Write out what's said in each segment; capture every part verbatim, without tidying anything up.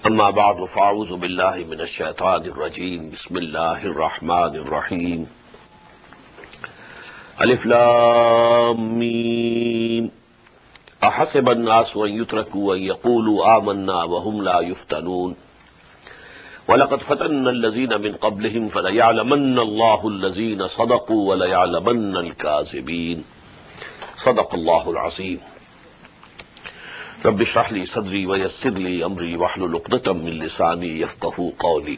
أما بعد فأعوذ بالله من الشيطان الرجيم بسم الله الرحمن الرحيم ألف لام ميم أحسب الناس أن يتركوا أن يقولوا آمنا وهم لا يفتنون ولقد فتنا الذين من قبلهم فليعلمن الله الذين صدقوا وليعلمن الكاذبين صدق الله العظيم رب اشرح لي صدري ويسر لي أمري واحلل عقدة من لساني يفقهوا قولي.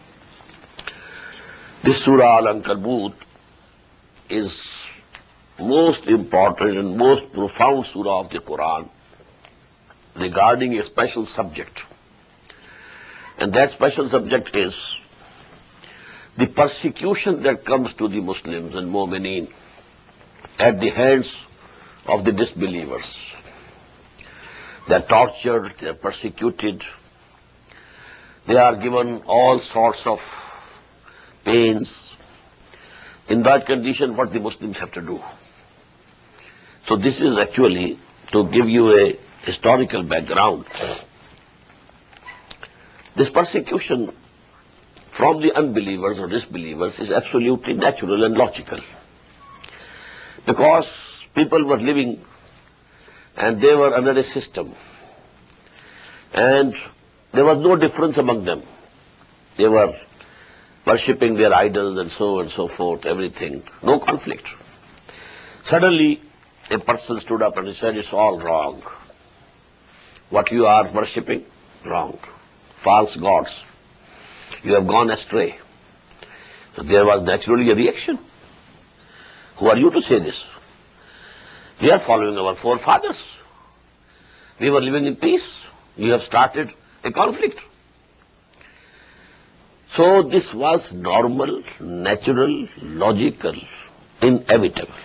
This Surah Al-Ankabut is most important and most profound surah of the Quran regarding a special subject. And that special subject is the persecution that comes to the Muslims and Mu'mineen at the hands of the disbelievers. They are tortured, they are persecuted, they are given all sorts of pains. In that condition, what the Muslims have to do? So this is actually to give you a historical background. This persecution from the unbelievers or disbelievers is absolutely natural and logical, because people were living and they were under a system, and there was no difference among them. They were worshipping their idols and so on and so forth, everything, no conflict. Suddenly, a person stood up and he said, it's all wrong. What you are worshipping? Wrong. False gods. You have gone astray. So there was naturally a reaction. Who are you to say this? We are following our forefathers. We were living in peace. You have started a conflict. So this was normal, natural, logical, inevitable.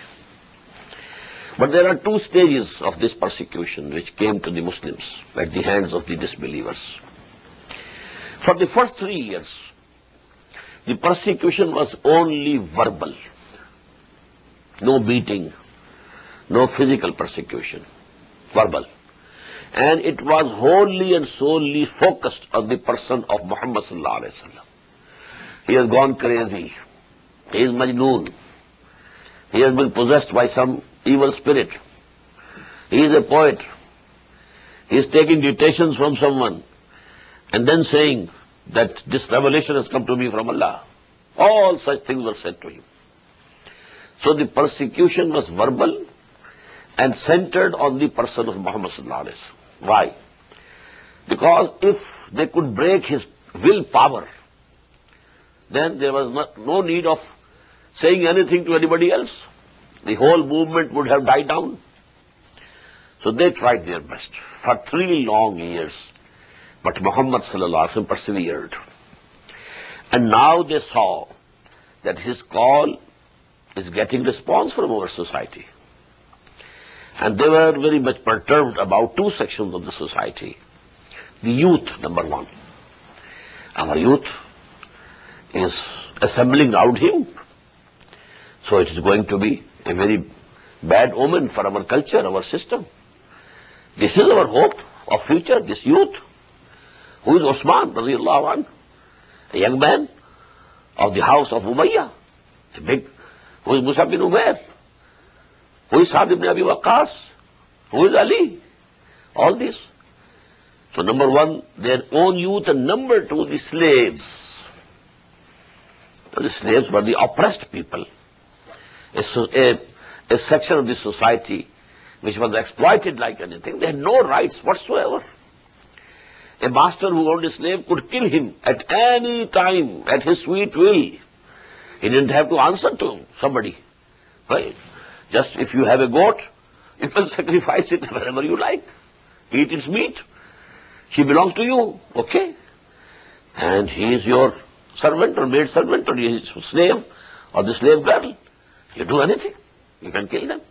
But there are two stages of this persecution which came to the Muslims at the hands of the disbelievers. For the first three years, the persecution was only verbal. No beating, no physical persecution, verbal. And it was wholly and solely focused on the person of Muhammad sallallahu alaihi wasallam. He has gone crazy. He is Majnoon. He has been possessed by some evil spirit. He is a poet. He is taking dictations from someone and then saying that this revelation has come to me from Allah. All such things were said to him. So the persecution was verbal and centered on the person of Muhammad sallallahu alaihi wasallam. Why? Because if they could break his willpower, then there was not, no need of saying anything to anybody else. The whole movement would have died down. So they tried their best for three long years. But Muhammad sallallahu alaihi wasallam persevered. And now they saw that his call is getting response from our society. And they were very much perturbed about two sections of the society. The youth, number one. Our youth is assembling around him. So it is going to be a very bad omen for our culture, our system. This is our hope of future, this youth. Who is Osman, radiallahu anhu? A young man of the house of Umayyah. A big, who is Musab bin Umair? Who is Sa'd ibn Abi Waqqas? Who is Ali? All this. So number one, their own youth, and number two, the slaves. So the slaves were the oppressed people. A, a, a section of the society which was exploited like anything. They had no rights whatsoever. A master who owned a slave could kill him at any time, at his sweet will. He didn't have to answer to somebody. Right? Just if you have a goat, you can sacrifice it wherever you like. Eat its meat. She belongs to you. Okay? And he is your servant or maid servant, or he is a slave or the slave girl. You do anything. You can kill them.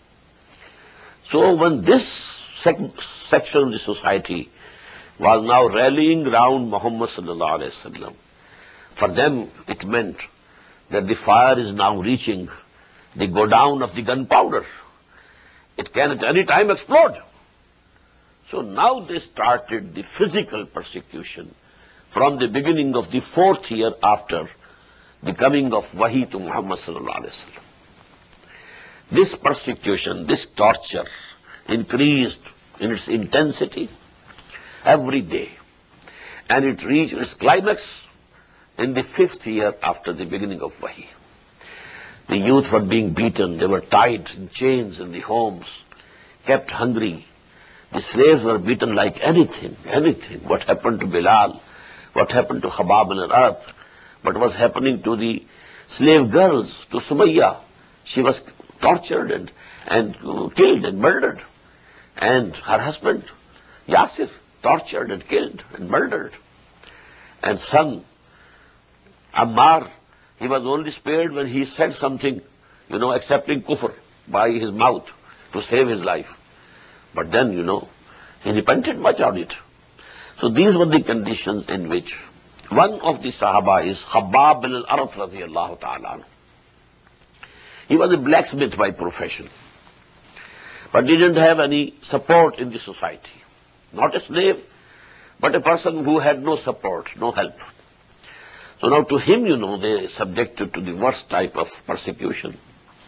So when this sec section of the society was now rallying round Muhammad sallallahu alaihi wasallam, for them it meant that the fire is now reaching the go down of the gunpowder. It can at any time explode. So now they started the physical persecution from the beginning of the fourth year after the coming of Wahi to Muhammad sallallahu alaihi wasallam. This persecution, this torture increased in its intensity every day, and it reached its climax in the fifth year after the beginning of Wahi. The youth were being beaten, they were tied in chains in the homes, kept hungry. The slaves were beaten like anything, anything. What happened to Bilal? What happened to Khabab al-Arat? What was happening to the slave girls, to Sumayya? She was tortured and, and killed and murdered. And her husband, Yasir, tortured and killed and murdered. And son, Ammar, he was only spared when he said something, you know, accepting kufr by his mouth to save his life. But then, you know, he repented much on it. So these were the conditions in which one of the Sahaba is Khabbab bin al-Arat radiyallahu ta'ala. He was a blacksmith by profession, but didn't have any support in the society. Not a slave, but a person who had no support, no help. So now to him, you know, they subjected to the worst type of persecution.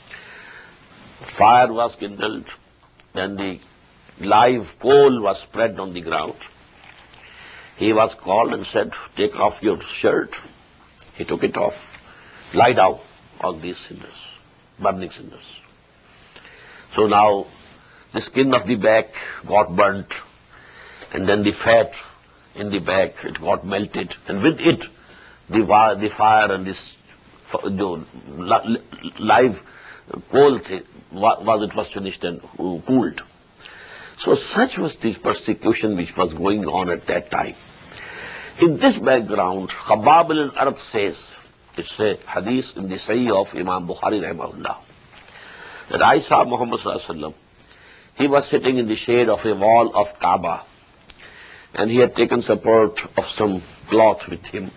Fire was kindled, then the live coal was spread on the ground. He was called and said, take off your shirt. He took it off. Lie down on these cinders, burning cinders. So now the skin of the back got burnt, and then the fat in the back, it got melted, and with it, the, the fire and this the live coal thing, was it was finished and cooled. So such was the persecution which was going on at that time. In this background, Khabbab al-Arat says, it's a hadith in the Sahih of Imam Bukhari rahimahullah, that I saw Muhammad sallallahu alaihi wasallam. He was sitting in the shade of a wall of Kaaba, and he had taken support of some cloth with him.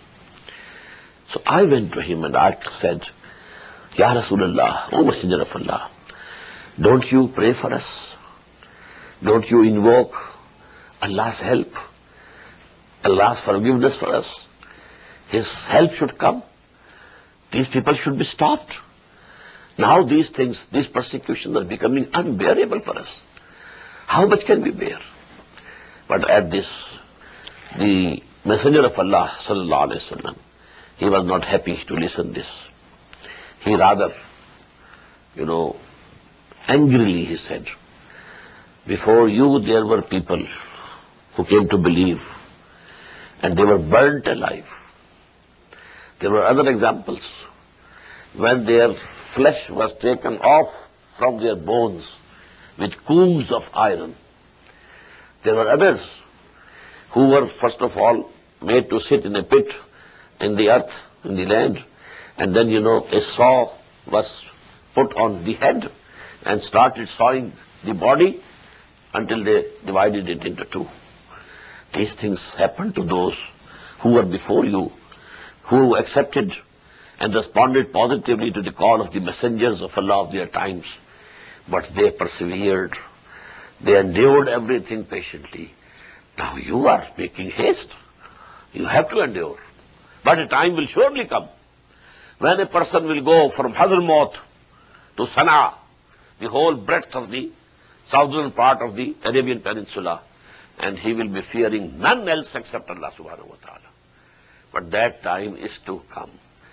So I went to him and I said, Ya Rasulullah, O Messenger of Allah, don't you pray for us? Don't you invoke Allah's help, Allah's forgiveness for us? His help should come. These people should be stopped. Now these things, these persecutions are becoming unbearable for us. How much can we bear? But at this, the Messenger of Allah, sallallahu alaihi wasallam, he was not happy to listen this. He rather, you know, angrily he said, before you there were people who came to believe, and they were burnt alive. There were other examples when their flesh was taken off from their bones with combs of iron. There were others who were first of all made to sit in a pit in the earth, in the land, and then, you know, a saw was put on the head and started sawing the body until they divided it into two. These things happened to those who were before you, who accepted and responded positively to the call of the messengers of Allah of their times. But they persevered. They endured everything patiently. Now you are making haste. You have to endure. But a time will surely come when a person will go from Hadramaut to Sana'a, the whole breadth of the southern part of the Arabian Peninsula, and he will be fearing none else except Allah subhanahu wa ta'ala. But that time is to come.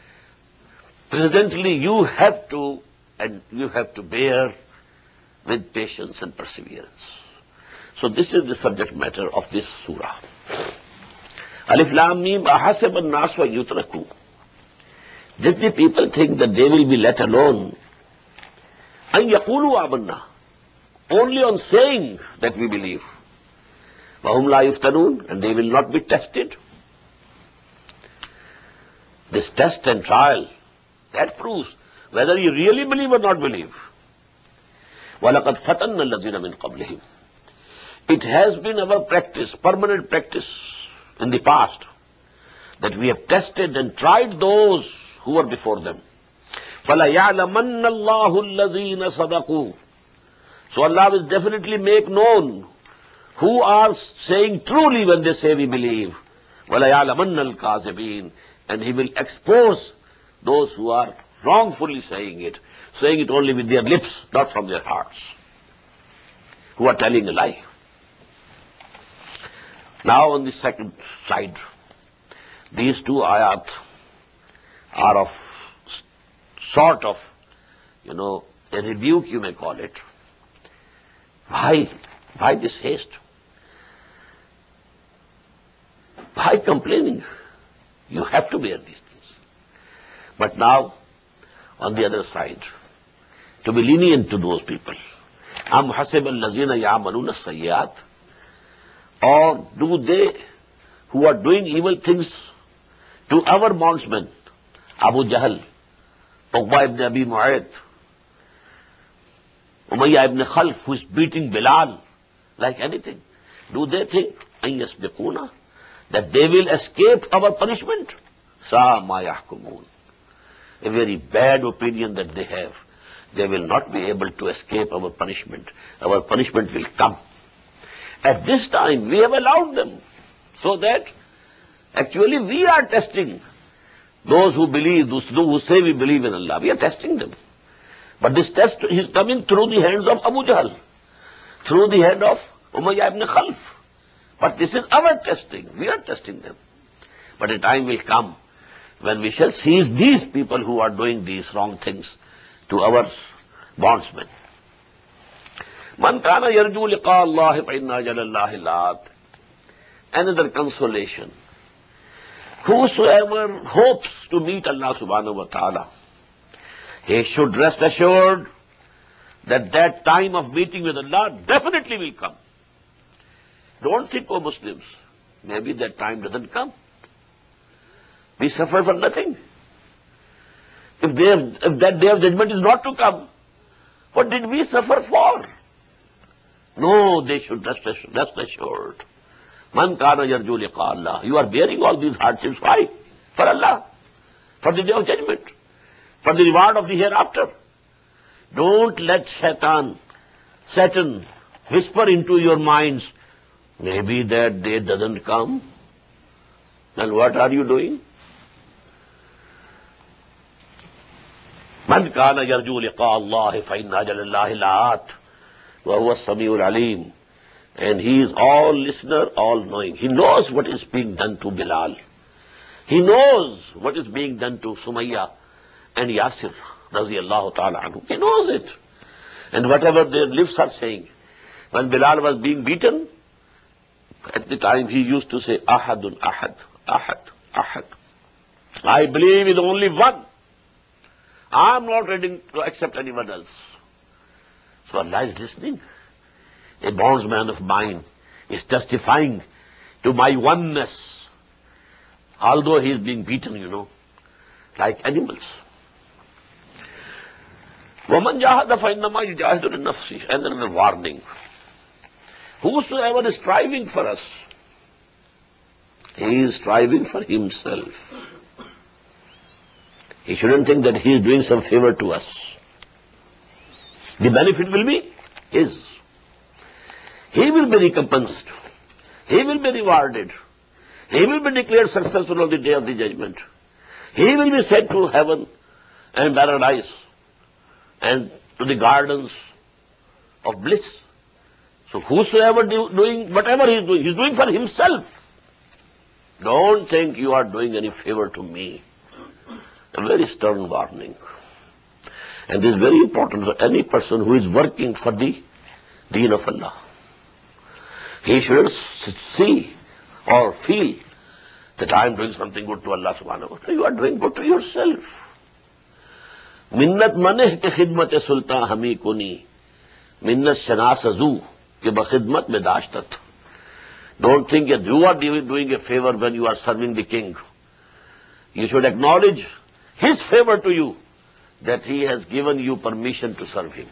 Presently you have to, and you have to bear with patience and perseverance. So this is the subject matter of this surah. Alif Lam Mim ahasib an-nas wa yutraku. Did the people think that they will be let alone? An yaqulu amanna. Only on saying that we believe. Wa hum la yuftanun, and they will not be tested. This test and trial, that proves whether you really believe or not believe. وَلَقَدْ فَتَنَّ الَّذِينَ مِنْ قَبْلِهِمْ. It has been our practice, permanent practice in the past, that we have tested and tried those who were before them. فَلَيَعْلَمَنَّ اللَّهُ الَّذِينَ صَدَقُوا. So Allah will definitely make known who are saying truly when they say we believe. وَلَيَعْلَمَنَّ الْكَاذِبِينَ, and he will expose those who are wrongfully saying it, saying it only with their lips, not from their hearts, who are telling a lie. Now on the second side, these two ayat are of sort of, you know, a rebuke, you may call it. Why? Why this haste? Why complaining? You have to bear these things. But now, on the other side, to be lenient to those people. Am hasib al-lazina ya'maluna as-sayyi'at, or do they who are doing evil things to our bondsmen, Abu Jahl, Uqba ibn Abi Mu'ayt, Umayyah ibn Khalf, who is beating Bilal like anything, do they think an yasbiquna, that they will escape our punishment? Sa ma yahkumun. A very bad opinion that they have. They will not be able to escape our punishment. Our punishment will come. At this time, we have allowed them, so that actually we are testing those who believe, those who say we believe in Allah. We are testing them. But this test is coming through the hands of Abu Jahl, through the hand of Umayyah ibn Khalf. But this is our testing. We are testing them. But a time will come when we shall seize these people who are doing these wrong things to our bondsmen. Man kana yarju liqa Allah fa inna ajalallahi la'at. Another consolation. Whosoever hopes to meet Allah subhanahu wa ta'ala, he should rest assured that that time of meeting with Allah definitely will come. Don't think, oh Muslims, maybe that time doesn't come. We suffer for nothing. If, they have, if that day of judgment is not to come, what did we suffer for? No, they should rest, rest assured. Man kana yarju liqa Allah. You are bearing all these hardships. Why? For Allah. For the day of judgment. For the reward of the hereafter. Don't let shaitan, Satan, whisper into your minds, maybe that day doesn't come. Then what are you doing? Man kana yarju liqa Allah fa inna ajalallahi la'at wa huwa as-sami'ul alim. And he is all listener, all knowing. He knows what is being done to Bilal. He knows what is being done to Sumayya and Yasir, radiyallahu ta'ala anhu. He knows it. And whatever their lips are saying. When Bilal was being beaten, at the time he used to say, Ahadun, Ahad, Ahad, Ahad. I believe in only one. I am not ready to accept anyone else. So Allah is listening. A bondsman of mine is testifying to my oneness, although he is being beaten, you know, like animals. وَمَنْ جَاهَدَ فَإِنَّمَا يُجَاهِدُ لِنَفْسِهِ. Another warning. Whosoever is striving for us, he is striving for himself. He shouldn't think that he is doing some favor to us. The benefit will be his. He will be recompensed. He will be rewarded. He will be declared successful on the day of the judgment. He will be sent to heaven and paradise and to the gardens of bliss. So whosoever do, doing whatever he is doing, he is doing for himself. Don't think you are doing any favor to me. A very stern warning. And this is very important for any person who is working for the deen of Allah. He should see or feel that I am doing something good to Allah subhanahu wa ta'ala. You are doing good to yourself. Minnat maneh ke khidmat sultan hami kuni. Minnat shanas azu ke bakhidmat mein dashtat. Don't think that you are doing a favor when you are serving the king. You should acknowledge his favor to you, that he has given you permission to serve him.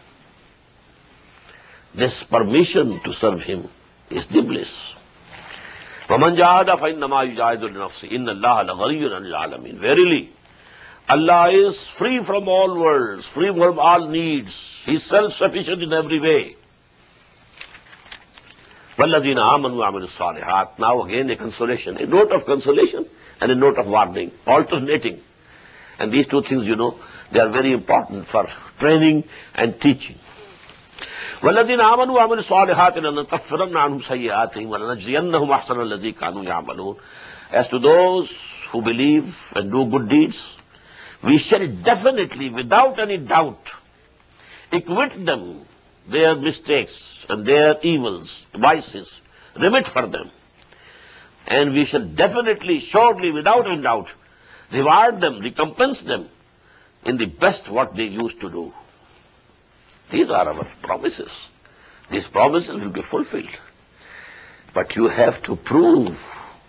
This permission to serve him is the bliss. وَمَنْ جَاهَدَ فَإِنَّمَا يُجَاهِدُ لِنَفْسِهِ إِنَّ اللَّهَ لَغَنِيٌّ عَنِ الْعَالَمِينَ. Verily, Allah is free from all worlds, free from all needs. He is self-sufficient in every way. وَالَّذِينَ آمَنُوا وَعَمِلُوا الصَّالِحَاتِ. Now again a consolation, a note of consolation and a note of warning, alternating. And these two things, you know, they are very important for training and teaching. وَالَّذِينَ آمَنُوا وَعَمِلُوا الصَّالِحَاتِ لَنُكَفِّرَنَّ عَنْهُمْ سَيِّئَاتِهِمْ وَلَنَجْزِيَنَّهُمْ أَحْسَنَ الَّذِي كَانُوا يَعْمَلُونَ. As to those who believe and do good deeds, we shall definitely, without any doubt, acquit them their mistakes and their evils, vices, remit for them. And we shall definitely, surely, without any doubt, reward them, recompense them in the best what they used to do. These are our promises. These promises will be fulfilled. But you have to prove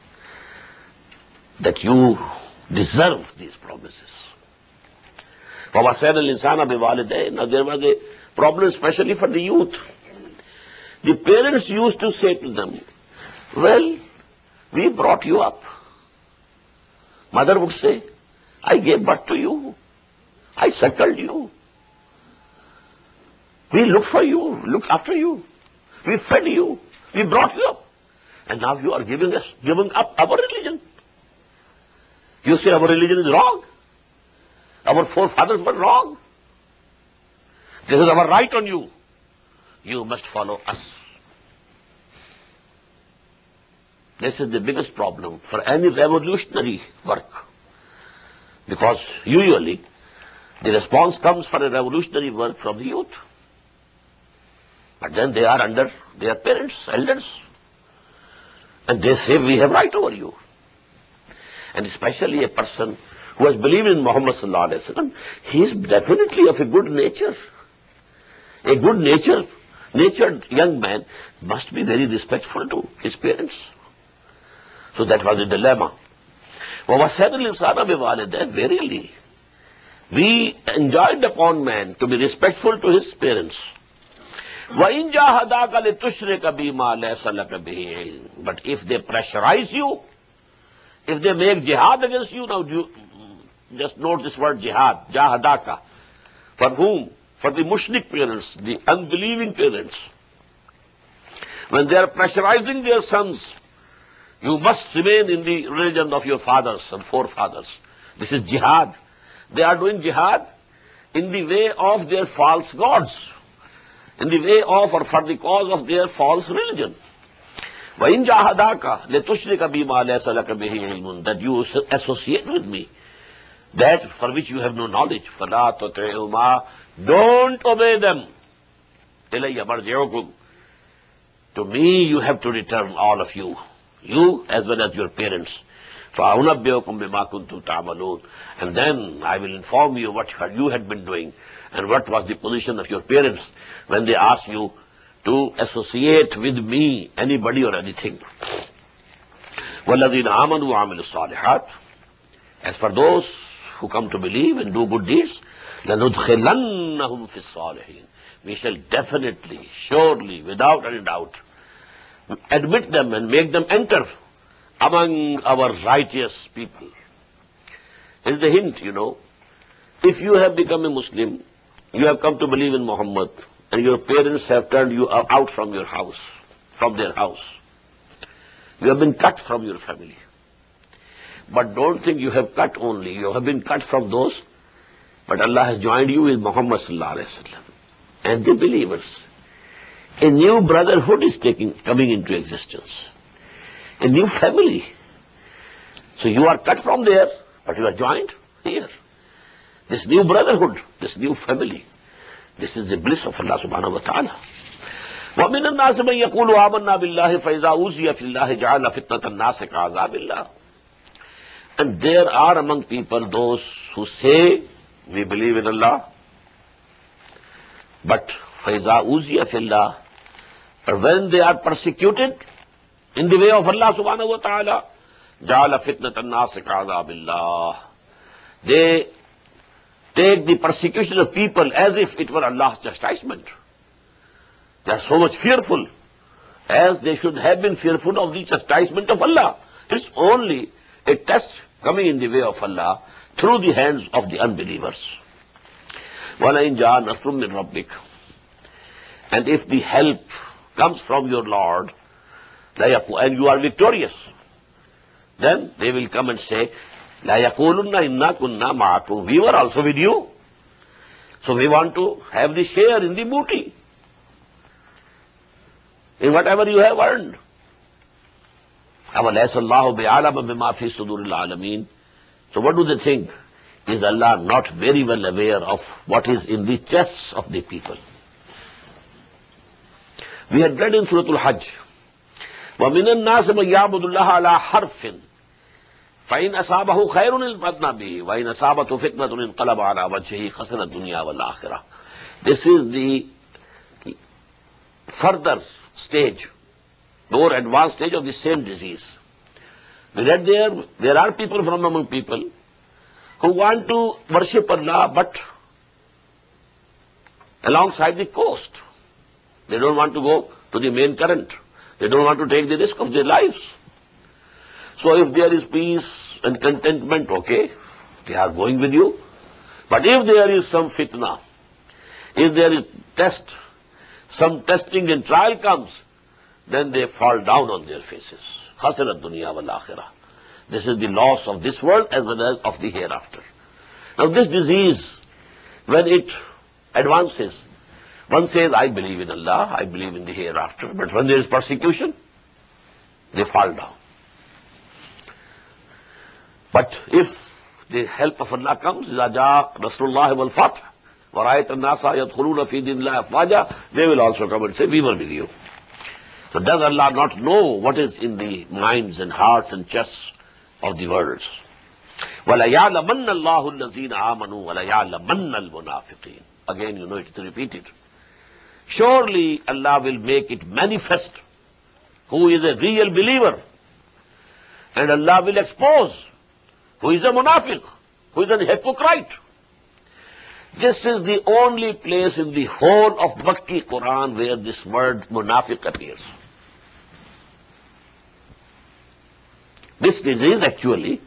that you deserve these promises. وَوَصَّيْنَا الْإِنسَانَ بِوَالِدَيْهِ. Now there was a problem especially for the youth. The parents used to say to them, well, we brought you up. Mother would say, I gave birth to you. I suckled you. We looked for you, looked after you. We fed you. We brought you up. And now you are giving us, giving up our religion. You say our religion is wrong. Our forefathers were wrong. This is our right on you. You must follow us. This is the biggest problem for any revolutionary work. Because usually the response comes for a revolutionary work from the youth. But then they are under their parents, elders. And they say, we have right over you. And especially a person who has believed in Muhammad sallallahu alaihi wasallam, he is definitely of a good nature. A good nature, natured young man must be very respectful to his parents. So that was the dilemma. وَوَصَّيْنَا الْإِنسَانَ بِوَالِدَيْهِ. Verily, we enjoined upon man to be respectful to his parents. وَإِنْ جَاهَدَاكَ لِتُشْرِكَ بِمَا لَيْسَ لَكَ بِهِ عِلْمٌ. But if they pressurize you, if they make jihad against you, now you just note this word jihad, jahadaka. For whom? For the mushrik parents, the unbelieving parents. When they are pressurizing their sons, you must remain in the religion of your fathers and forefathers. This is jihad. They are doing jihad in the way of their false gods, in the way of or for the cause of their false religion. وَإِنْ جَاهَدَاكَ لِتُشْرِكَ بِمَا لَيْسَ لَكَ بِهِ عِلْمٌ. That you associate with me that for which you have no knowledge. فَلَا تُطِعْهُمَا. Don't obey them. إِلَيَّ مَرْجِعُكُمْ. To me you have to return, all of you. You as well as your parents. فَأُنَبِّئُكُمْ بِمَا كُنْتُمْ تَعْمَلُونَ. And then I will inform you what you had been doing and what was the position of your parents when they asked you to associate with me, anybody or anything. وَالَّذِينَ آمَنُوا وَعَمِلُوا الصَّالِحَاتِ. As for those who come to believe and do good deeds, لَنُدْخِلَنَّهُمْ فِي الصَّالِحِينَ. We shall definitely, surely, without any doubt, admit them and make them enter among our righteous people. Here's the hint, you know. If you have become a Muslim, you have come to believe in Muhammad, and your parents have turned you out from your house, from their house. You have been cut from your family. But don't think you have cut only. You have been cut from those, but Allah has joined you with Muhammad sallallahu alaihi wasallam and the believers. A new brotherhood is taking, coming into existence. A new family. So you are cut from there, but you are joined here. This new brotherhood, this new family. This is the bliss of Allah subhanahu wa ta'ala. وَمِنَ النَّاسِ مَنْ يَقُولُ آمَنَّا بِاللَّهِ فَإِذَا أُوذِيَ فِي اللَّهِ جَعَلَ فِتْنَةَ النَّاسِ كَعَذَابِ اللَّهِ. And there are among people those who say, we believe in Allah, but فَإِذَا أُوذِيَ فِي اللَّهِ. But when they are persecuted in the way of Allah subhanahu wa ta'ala, جَعَلَ فِتْنَةَ النَّاسِ كَعَذَابِ اللَّهِ. They take the persecution of people as if it were Allah's chastisement. They are so much fearful, as they should have been fearful of the chastisement of Allah. It's only a test coming in the way of Allah through the hands of the unbelievers. وَلَئِنْ جَاءَ نَصْرٌ مِّن رَبِّكَ. And if the help comes from your Lord, and you are victorious, then they will come and say, La yaqulunna inna kunna ma'akum. We were also with you. So we want to have the share in the booty, in whatever you have earned. أَوَلَيْسَ اللَّهُ بِعَلَمَ بِمَا فِي صُدُورِ الْعَالَمِينَ. So what do they think? Is Allah not very well aware of what is in the chests of the people? We had read in Surah Al-Hajj, وَمِنَ النَّاسِ مَنْ يَعْبُدُ اللَّهَ عَلَى حَرْفٍ فَإِنْ أَصَابَهُ خَيْرٌ انْقَلَبَ بِهِ وَإِنْ أَصَابَتْهُ فِتْنَةٌ انْقَلَبَ عَلَى وَجْهِهِ خَسِرَ الدُّنْيَا وَالْآخِرَةَ. This is the further stage, more advanced stage of the same disease. We read there, there are people from among people who want to worship Allah, but alongside the coast. They don't want to go to the main current. They don't want to take the risk of their lives. So if there is peace and contentment, okay, they are going with you. But if there is some fitna, if there is test, some testing and trial comes, then they fall down on their faces. خَسِرَ الدُّنْيَا وَالْآخِرَةِ. This is the loss of this world as well as of the hereafter. Now this disease, when it advances, one says, I believe in Allah, I believe in the hereafter, but when there is persecution, they fall down. But if the help of Allah comes, إِذَا جَاءَ رَسُولُ اللَّهِ وَالْفَتْحِ وَرَأَيْتَ النَّاسَ يَدْخُلُونَ فِي دِينِ اللَّهِ أَفْوَاجًا, they will also come and say, we were with you. So does Allah not know what is in the minds and hearts and chests of the worlds? وَلَيَعْلَمَنَّ اللَّهُ الَّذِينَ آمَنُوا وَلَيَعْلَمَنَّ الْمُنَافِقِينَ. Again, you know, it is repeated. Surely Allah will make it manifest who is a real believer, and Allah will expose who is a munafiq, who is a hypocrite. This is the only place in the whole of Makki Quran where this word munafiq appears. This disease actually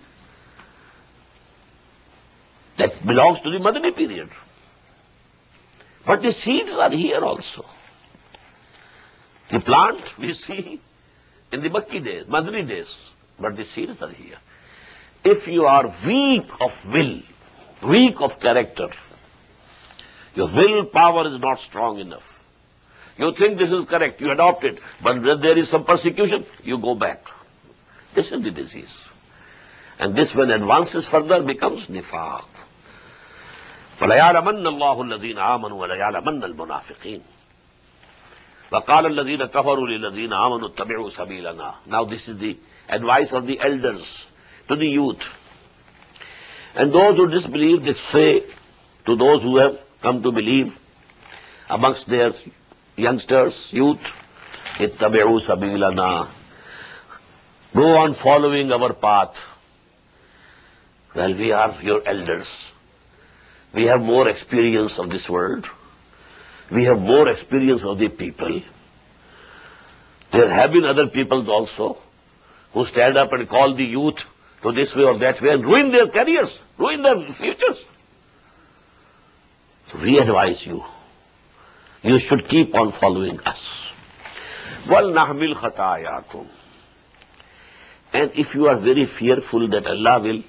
that belongs to the Madani period. But the seeds are here also. The plant we see in the Makki days, Madani days, but the seeds are here. If you are weak of will, weak of character, your willpower is not strong enough. You think this is correct, you adopt it, but when there is some persecution, you go back. This is the disease. And this, when advances further, becomes nifaq. وَلَيَعْلَمَنَّ اللَّهُ الَّذِينَ آمَنُوا وَلَيَعْلَمَنَّ الْمُنَافِقِينَ. وَقَالَ الَّذِينَ كَفَرُوا لِلَّذِينَ آمَنُوا اتَّبِعُوا سَبِيلَنَا. Now this is the advice of the elders to the youth. And those who disbelieve, they say to those who have come to believe amongst their youngsters, youth, ittabi'u sabilana. Go on following our path. Well, we are your elders. We have more experience of this world. We have more experience of the people. There have been other peoples also who stand up and call the youth to this way or that way and ruin their careers, ruin their futures. We advise you, you should keep on following us. وَلْنَحْمِلْ خَطَايَاكُمْ. And if you are very fearful that Allah will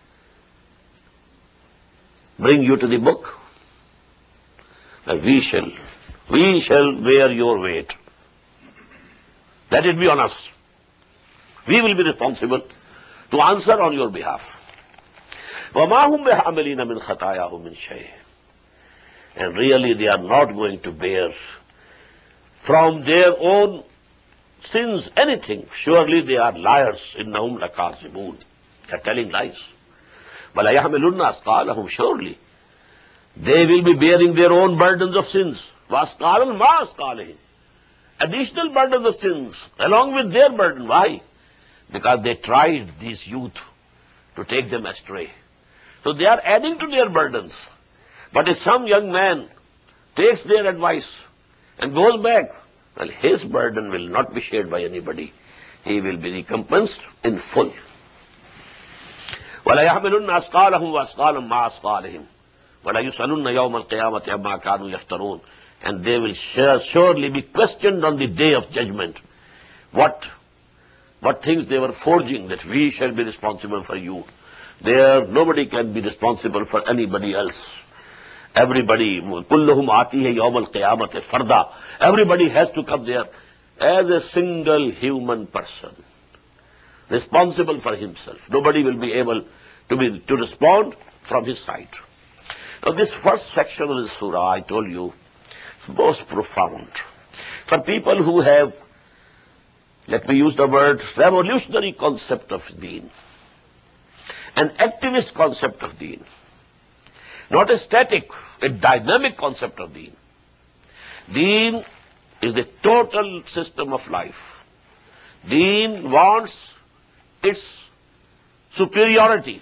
bring you to the book, that we shall, we shall bear your weight. Let it be on us. We will be responsible to answer on your behalf. وَمَا هُمْ بِحَامِلِينَ مِنْ خَطَايَاهُمْ مِنْ شَيْءٍ. And really they are not going to bear from their own sins anything. Surely they are liars. إِنَّهُمْ لَكَاذِبُونَ. They are telling lies. وَلَيَحْمِلُنَّ أَثْقَالَهُم. Surely they will be bearing their own burdens of sins. وَأَثْقَالًا مَا أَثْقَالِهِمْ. Additional burdens of sins along with their burden. Why? Because they tried these youth to take them astray. So they are adding to their burdens. But if some young man takes their advice and goes back, well, his burden will not be shared by anybody. He will be recompensed in full. وَلَيَحْمِلُنَّ أَثْقَالَهُمْ وَأَثْقَالًا مَا أَثْقَالِهِمْ وَلَيُسْأَلُنَّ يَوْمَ الْقِيَامَةِ عَمَّا كَانُوا يَفْتَرُونَ. And they will surely be questioned on the day of judgment. What what things they were forging, that we shall be responsible for you. There, nobody can be responsible for anybody else. Everybody, kullahum aati hai yawm al-qiyamah farda. Everybody has to come there as a single human person, responsible for himself. Nobody will be able to be to respond from his side. Now, this first section of the surah, I told you, is most profound. For people who have, let me use the word, revolutionary concept of deen, an activist concept of deen, not a static, a dynamic concept of deen. Deen is the total system of life. Deen wants its superiority.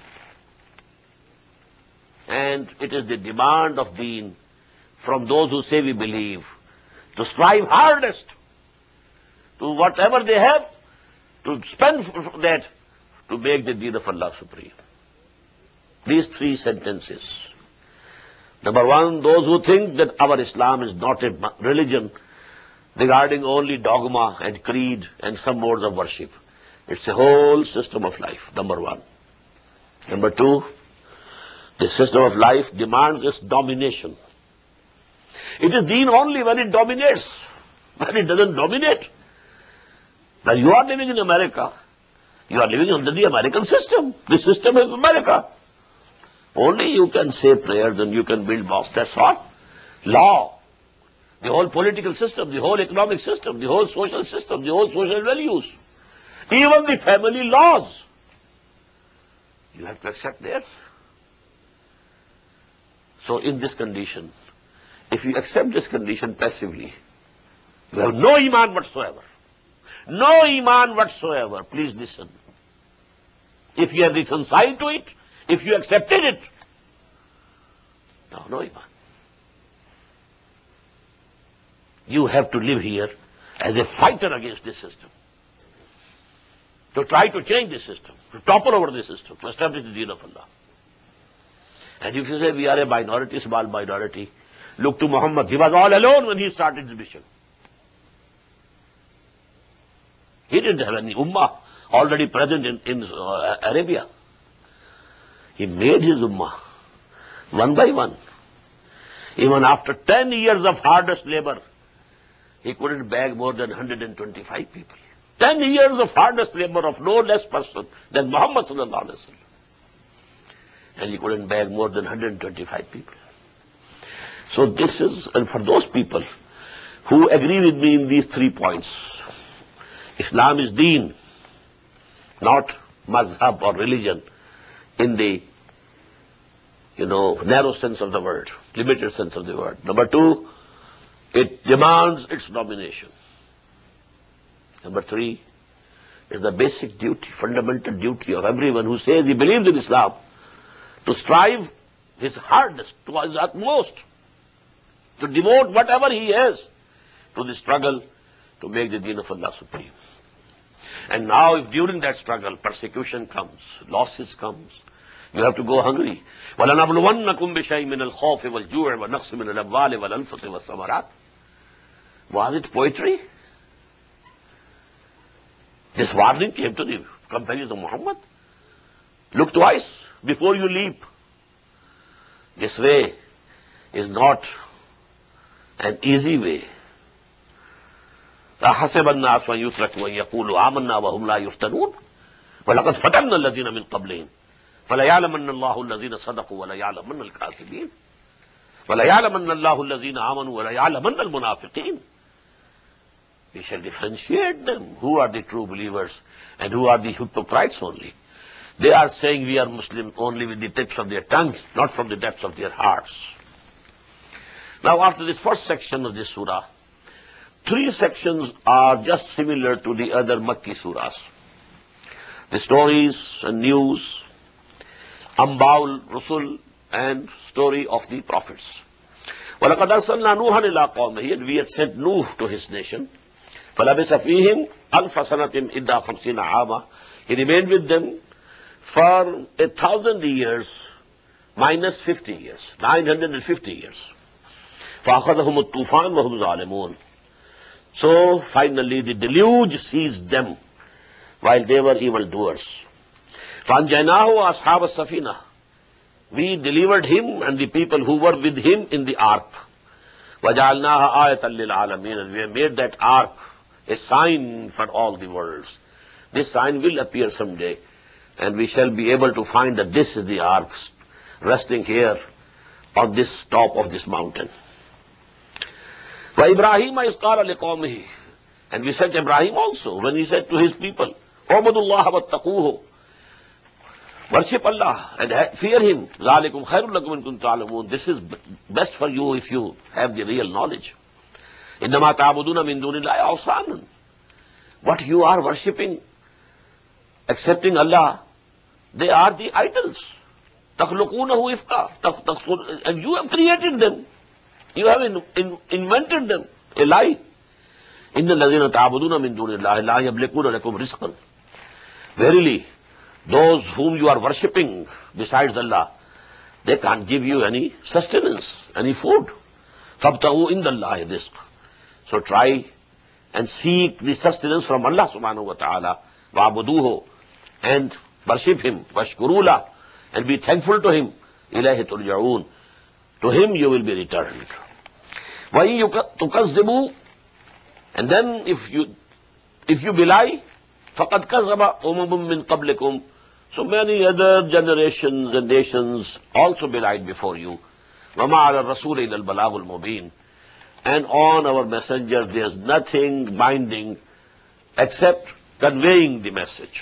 And it is the demand of deen from those who say we believe to strive hardest to whatever they have, to spend that to make the deen of Allah supreme. These three sentences. Number one, those who think that our Islam is not a religion regarding only dogma and creed and some modes of worship. It's a whole system of life, number one. Number two, the system of life demands its domination. It is deen only when it dominates. When it doesn't dominate. Now you are living in America. You are living under the American system. The system is America. Only you can say prayers and you can build mosques. That's all. Law. The whole political system, the whole economic system, the whole social system, the whole social values. Even the family laws. You have to accept theirs. So in this condition, if you accept this condition passively, you have no iman whatsoever. No iman whatsoever. Please listen. If you have reconciled to it, if you accepted it, no, no iman. You have to live here as a fighter against this system. To try to change this system, to topple over this system, to establish the deen of Allah. And if you say we are a minority, small minority, look to Muhammad. He was all alone when he started his mission. He didn't have any ummah already present in, in uh, Arabia. He made his ummah one by one. Even after ten years of hardest labor, he couldn't bag more than one hundred twenty-five people. Ten years of hardest labor of no less person than Muhammad sallallahu alaihi wasallam. And he couldn't bag more than one hundred twenty-five people. So this is, and for those people who agree with me in these three points, Islam is deen, not mazhab or religion in the, you know, narrow sense of the word, limited sense of the word. Number two, it demands its domination. Number three, is the basic duty, fundamental duty of everyone who says he believes in Islam, to strive his hardest, to his utmost, to devote whatever he has to the struggle to make the deen of Allah supreme. And now if during that struggle persecution comes, losses comes, you have to go hungry. وَلَنَبْلُوَنَّكُمْ بِشَيْءٍ مِنَ الْخَوْفِ وَالْجُوعِ وَنَقْصٍ مِنَ الْأَمْوَالِ وَالْأَنفُسِ وَالثَّمَرَاتِ. Was it poetry? This warning came to the companions of Muhammad. Look twice before you leap. This way is not an easy way. أَحَسِبَ النَّاسُ أَن يُتْرَكُوا أَن يَقُولُوا آمَنَّا وَهُمْ لَا يُفْتَنُونَ وَلَقَدْ فَتَنَّا الَّذِينَ مِنْ قَبْلِهِمْ فَلَيَعْلَمَنَّ اللَّهُ الَّذِينَ صَدَقُوا وَلَيَعْلَمَنَّ الْكَاذِبِينَ وَلَيَعْلَمَنَّ اللَّهُ الَّذِينَ آمَنُوا وَلَيَعْلَمَنَّ الْمُنَافِقِينَ. We shall differentiate them. Who are the true believers and who are the hypocrites only? They are saying we are Muslim only with the tips of their tongues, not from the depths of their hearts. Now after this first section of this surah, three sections are just similar to the other Makki surahs. The stories and news, Ambaul Rusul, and story of the prophets. وَلَقَدْ أَرْسَلْنَا نُوحًا إِلَىٰ قَوْمِهِ, and we had sent Nuh to his nation. فَلَبِثَ فِيهِمْ أَلْفَ سَنَةٍ إِلَّا خَمْسِينَ عَامًا. He remained with them for a thousand years minus fifty years, nine hundred fifty years. فَأَخَذَهُمُ الطُّوفَانُ وَهُمْ ظَالِمُونَ. So finally the deluge seized them. while they were evildoers. فَأَنْجَيْنَاهُ وَأَصْحَابَ السَّفِينَةِ We delivered him and the people who were with him in the ark. وَجَعَلْنَاهَا آيَةً لِلْعَالَمِينَ And we have made that ark a sign for all the worlds. This sign will appear someday, and we shall be able to find that this is the ark resting here on this top of this mountain. وَإِبْرَاهِيمَ إِذْ قَالَ لِقَوْمِهِ And we said Ibrahim also, when he said to his people, اعبدوا الله واتقوه Worship Allah and fear Him. ذَلِكُمْ خَيْرٌ لَكُمْ إِن كُنتُمْ تَعْلَمُونَ This is best for you if you have the real knowledge. إِنَّمَا تَعْبُدُونَ مِن دُونِ اللَّهِ أَوْثَانًا What you are worshipping, accepting Allah, they are the idols. تَخْلُقُونَهُ إِفْكًا And you have created them. You have in, in, invented them. A lie. إِنَّ الَّذِينَ تَعْبُدُونَ مِن دُونِ اللَّهِ لَا يَمْلِكُونَ لَكُمْ رِزْقًا Verily, those whom you are worshipping besides Allah, they can't give you any sustenance, any food. فَابْتَغُوا إِنْدَ اللَّهِ رِزْقًا So try and seek the sustenance from Allah subhanahu wa ta'ala. وَعْبُدُوهُ And worship Him. وَاشْكُرُوا لَهُ And be thankful to Him. إِلَيْهِ تُرْجَعُونَ To Him you will be returned. وَإِن تُكَذِّبُوا And then if you, if you belie, فَقَدْ كَذَّبَ أُمَمٌ مِّن قَبْلِكُمْ So many other generations and nations also belied before you. وَمَا عَلَى الرَّسُولِ إِلَّا الْبَلَاغُ الْمُبِينُ And on our messengers there is nothing binding except conveying the message.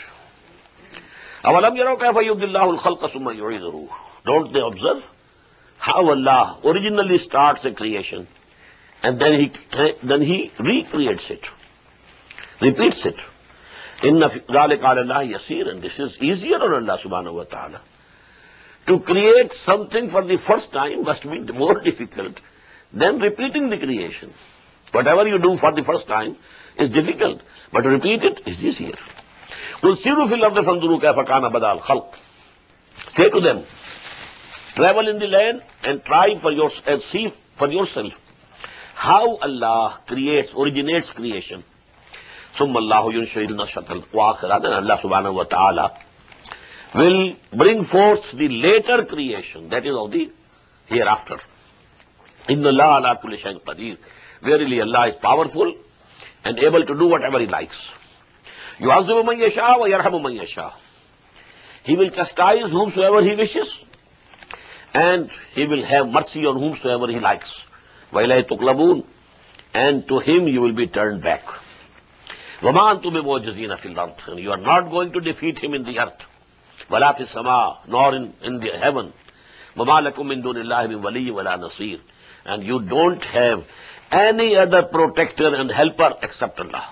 أَوَلَمْ يَرَوْا كَيْفَ يُبْدِي اللَّهُ الْخَلْقَ ثُمَّ يُعِيدُهُ Don't they observe how Allah originally starts a creation and then He, then he recreates it, repeats it. Inna ذَلِكَ عَلَى اللَّهِ يَسِيرٌ And this is easier on Allah subhanahu wa ta'ala. To create something for the first time must be more difficult than repeating the creation. Whatever you do for the first time is difficult, but to repeat it is easier. قُلْ سِيرُوا فِي الْأَرْضِ فَانْظُرُوا كَيْفَ كَانَ بَدَأَ الْخَلْقِ Say to them, travel in the land and try for your, and see for yourself how Allah creates, originates creation. ثُمَّ اللَّهُ يُنْشِئُ النَّشْأَةَ الْآخِرَةَ Then Allah subhanahu wa ta'ala will bring forth the later creation, that is of the hereafter. إِنَّ اللَّهَ عَلَى كُلِّ شَيْءٍ قَدِيرٌ Verily Allah is powerful and able to do whatever He likes. يُعَذِّبُ مَن يَشَاءُ وَيَرْحَمُ مَن يَشَاءُ He will chastise whomsoever He wishes, and He will have mercy on whomsoever He likes. وَإِلَيْهِ تُقْلَبُونَ And to Him you will be turned back. وَمَا أَنْتُمْ بِمُعْجِزِينَ فِي الْأَرْضِ And you are not going to defeat Him in the earth. وَلَا فِي السَّمَاءِ Nor in, in the heaven. وَمَا لَكُمْ مِن دُونِ اللَّهِ مِن وَلِيٍّ وَلَا نَصِيرٍ And you don't have any other protector and helper except Allah.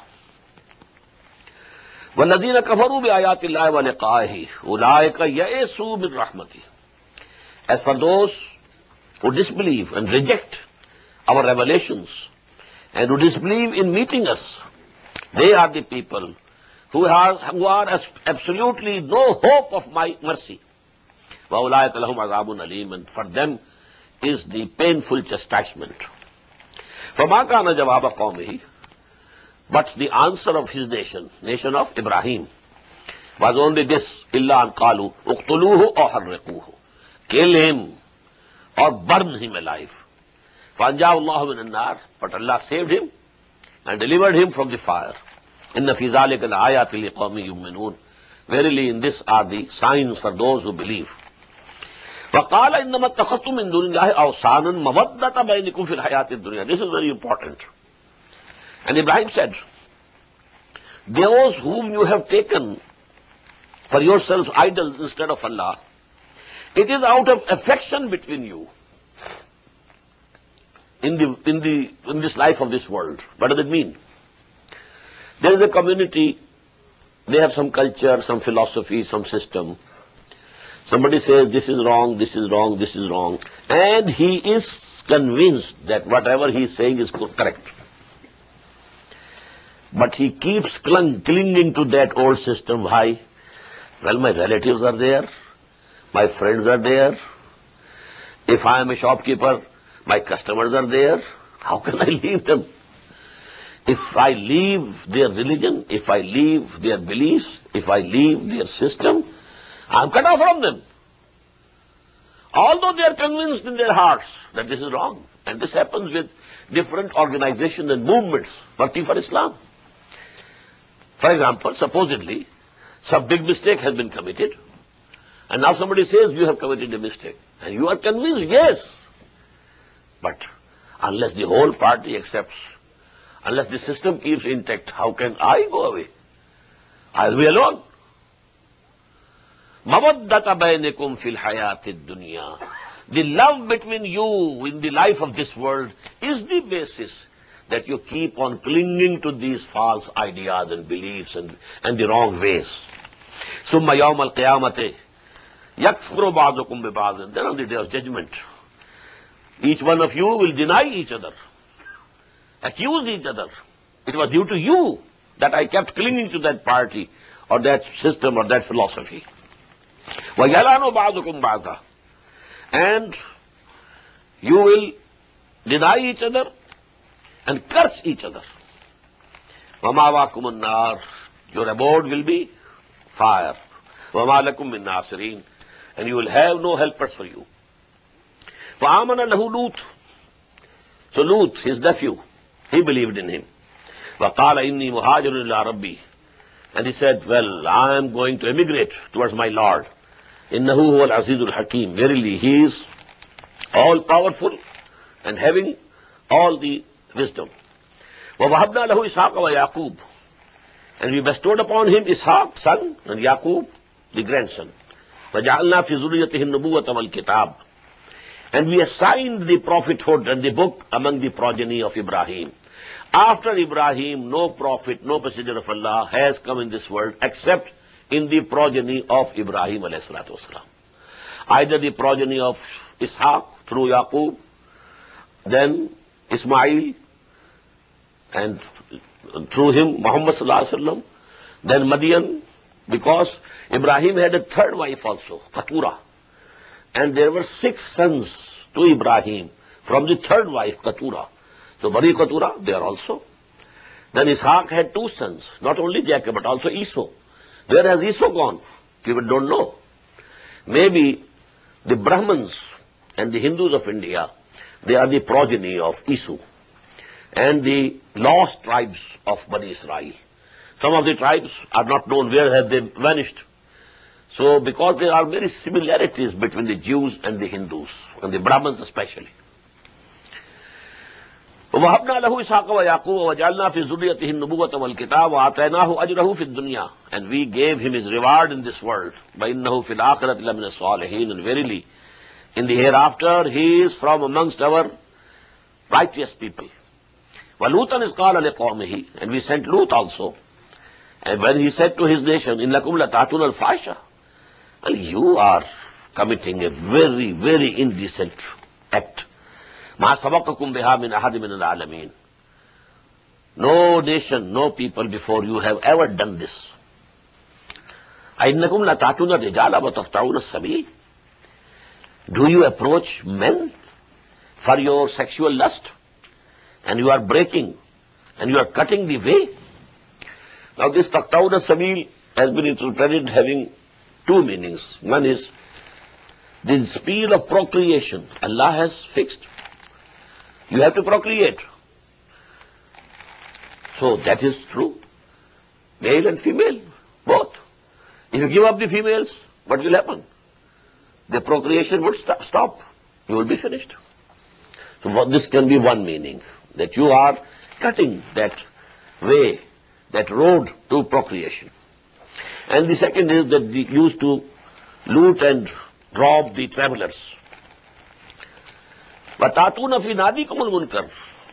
وَالَّذِينَ كَفَرُوا بِآيَاتِ اللَّهِ وَلِقَائِهِ أُولَٰئِكَ يَئِسُوا مِن رَحْمَتِهِ As for those who disbelieve and reject our revelations and who disbelieve in meeting us, they are the people who are, who are absolutely no hope of my mercy. وَأُولَٰئِكَ لَهُمْ عَذَابٌ أَلِيمٌ And for them is the painful chastisement. فَمَا كَانَ جَوَابَ قَوْمِهِ But the answer of his nation, nation of Ibrahim, was only this, إِلَّا أَنْ قَالُوا اُقْتُلُوهُ أَوْ حَرِّقُوهُ Kill him or burn him alive. فَأَنْجَاهُ اللَّهُ مِنَ النَّارِ But Allah saved him and delivered him from the fire. إِنَّ فِي ذَلِكَ الْآيَاتِ لِقَوْمٍ يُؤْمِنُونَ Verily in this are the signs for those who believe. وَقَالَ إِنَّمَا اتَّخَذْتُم مِّن دُونِ اللَّهِ أَوْثَانًا مَوَدَّةَ بَيْنِكُمْ فِي الْحَيَاةِ الدُّنْيَا This is very important. And Ibrahim said, those whom you have taken for yourselves idols instead of Allah, it is out of affection between you in the in the in this life of this world. What does it mean? There is a community, they have some culture, some philosophy, some system. Somebody says this is wrong, this is wrong, this is wrong, and he is convinced that whatever he is saying is correct. But he keeps cling, clinging to that old system. Why? Well, my relatives are there, my friends are there. If I am a shopkeeper, my customers are there. How can I leave them? If I leave their religion, if I leave their beliefs, if I leave their system, I'm cut off from them. Although they are convinced in their hearts that this is wrong. And this happens with different organizations and movements working for Islam. For example, supposedly, some big mistake has been committed, and now somebody says you have committed a mistake. And you are convinced, yes. But unless the whole party accepts, unless the system keeps intact, how can I go away? I'll be alone. Mamaddata bainakum fil hayatid dunya. The love between you in the life of this world is the basis that you keep on clinging to these false ideas and beliefs and, and the wrong ways. Summa yawm al-qiyamati yakfuru ba'dukum bi ba'din. Then on the day of judgment, each one of you will deny each other, accuse each other. It was due to you that I kept clinging to that party or that system or that philosophy. وَيَلَانُ بَعْضُكُمْ بَعْضًا. And you will deny each other and curse each other. وَمَا وَاكُمُ النَّارِ. Your abode will be fire. وَمَا لَكُمْ مِنْ نَاصِرِينَ. And you will have no helpers for you. فَآمَنَ لَهُ لُوط. So Lut, his nephew, he believed in him. وَقَالَ إِنِّي مُهَاجِرٌ إِلَىٰ رَبِّي. And he said, well, I am going to emigrate towards my Lord. إِنَّهُ هُوَ الْعَزِيزُ الْحَكِيمُ. Verily, he is all-powerful and having all the wisdom. وَوَهَبْنَا لَهُ إِسْحَاقَ وَيَعْقُوبَ. And we bestowed upon him Ishaq, son, and Yaqub, the grandson. فَجَعَلْنَا فِي ذُرِّيَّتِهِ النُّبُوَّةَ وَالْكِتَابَ. And we assigned the prophethood and the book among the progeny of Ibrahim. After Ibrahim, no prophet, no messenger of Allah has come in this world except in the progeny of Ibrahim alayhi salatu wasalam. Either the progeny of Ishaq through Yaqub, then Ismail, and through him Muhammad sallallahu alaihi wasallam, then Madian, because Ibrahim had a third wife also, Keturah. And there were six sons to Ibrahim from the third wife, Keturah. So Bani Keturah, they are also. Then Ishaq had two sons, not only Jacob, but also Esau. Where has Esau gone? People don't know. Maybe the Brahmins and the Hindus of India, they are the progeny of Esau and the lost tribes of Bani Israel. Some of the tribes are not known where have they vanished. So because there are many similarities between the Jews and the Hindus, and the Brahmins especially. وَوَهَبْنَا لَهُ إِسْحَاقَ وَيَعْقُوبَ وَجَعَلْنَا فِي ذُرِّيَّتِهِ النُّبُوَّةَ وَالْكِتَابَ وَآتَيْنَاهُ أَجْرَهُ فِي الدُّنْيَا. And we gave him his reward in this world. وَإِنَّهُ فِي الْآخِرَةِ لَمِنَ الصَّالِحِينَ. And verily, in the hereafter, he is from amongst our righteous people. وَلُوطًا إِذْ قَالَ لِقَوْمِهِ. And we sent Lut also. And when he said to his nation, إِنَّكُمْ لَتَأْتُونَ الْفَاحِشَةَ. Well, you are committing a very, very indecent act. مَا سَبَقَكُمْ بِهَا مِنْ أَحَدٍ مِنَ الْعَالَمِينَ. No nation, no people before you have ever done this. أَإِنَّكُمْ لَتَأْتُونَ الرِّجَالَ وَتَقْطَعُونَ السَّبِيلَ. Do you approach men for your sexual lust? And you are breaking, and you are cutting the way? Now this taqta'un as-sabil has been interpreted having two meanings. One is the speed of procreation Allah has fixed. You have to procreate. So that is true. Male and female, both. If you give up the females, what will happen? The procreation would st- stop. You will be finished. So what, this can be one meaning, that you are cutting that way, that road to procreation. And the second is that we used to loot and rob the travelers. وَتَأْتُونَ فِي نَادِكُمُ الْمُنْكَرَ.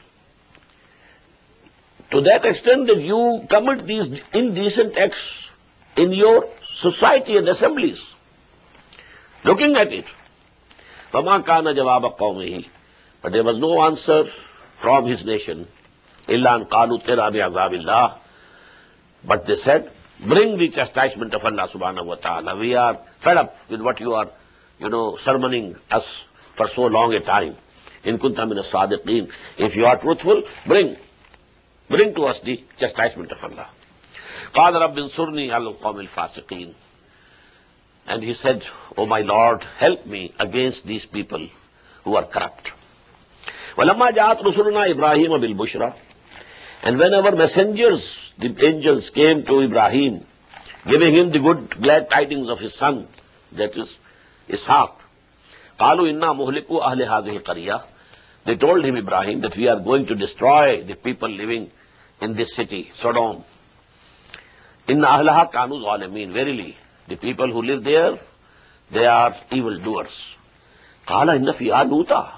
To that extent that you commit these indecent acts in your society and assemblies. Looking at it. فَمَا كَانَ جَوَابَ قَوْمِهِ. But there was no answer from his nation. إِلَّا أَنْ قَالُوا تِرَا بِعَذَابِ اللَّهِ. But they said, bring the chastisement of Allah subhanahu wa ta'ala. We are fed up with what you are, you know, sermoning us for so long a time. In kunta min as-sadiqeen. If you are truthful, bring. Bring to us the chastisement of Allah. قَالَ رَبِّ انصُرْنِي عَلَى الْقَوْمِ الْفَاسِقِينَ. And he said, "O my Lord, help me against these people who are corrupt." وَلَمَّا جَاءَتْ رُسُلُنَا إِبْرَاهِيمَ بِالْبُشْرَى. And whenever messengers, the angels, came to Ibrahim, giving him the good, glad tidings of his son, that is Ishaq, قَالُوا إِنَّا مُهْلِكُوا أَهْلِ هَذِهِ الْقَرْيَةِ. They told him, Ibrahim, that we are going to destroy the people living in this city, Sodom. إِنَّ أَهْلَهَا كَانُوا ظَالِمِينَ. Verily, the people who live there, they are evildoers. قَالَ إِنَّ فِيهَا لُوطًا.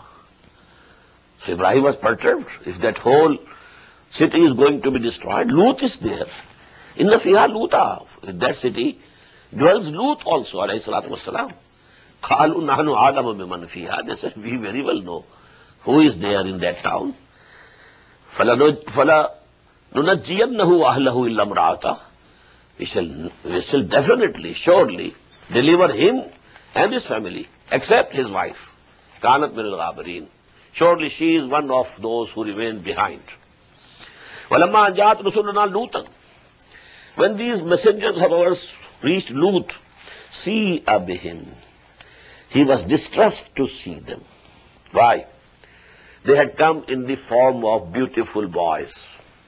So Ibrahim was perturbed. If that whole city is going to be destroyed, Lut is there. إِنَّ فِيهَا لُوطًا. In that city dwells Lut also, alayhi salatu wasalam. قَالُوا نَحْنُ عَالَمُ بِمَنْ فِيهَا. They said, we very well know who is there in that town. فَلَا نُنَجِّيَنَّهُ وَأَهْلَهُ إِلَّا امْرَأَتَهُ. We shall, we shall definitely, surely deliver him and his family, except his wife. كَانَتْ مِنَ الْغَابِرِينَ. Surely she is one of those who remain behind. وَلَمَّا جَاءَتْ رُسُلُنَا لُوطًا. When these messengers of ours reached Lut, سِيءَ بِهِمْ. He was distressed to see them. Why? They had come in the form of beautiful boys.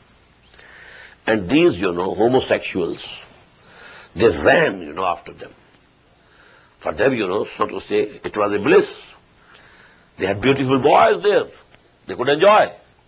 And these, you know, homosexuals, they ran, you know, after them. For them, you know, so to say, it was a bliss. They had beautiful boys there. They could enjoy.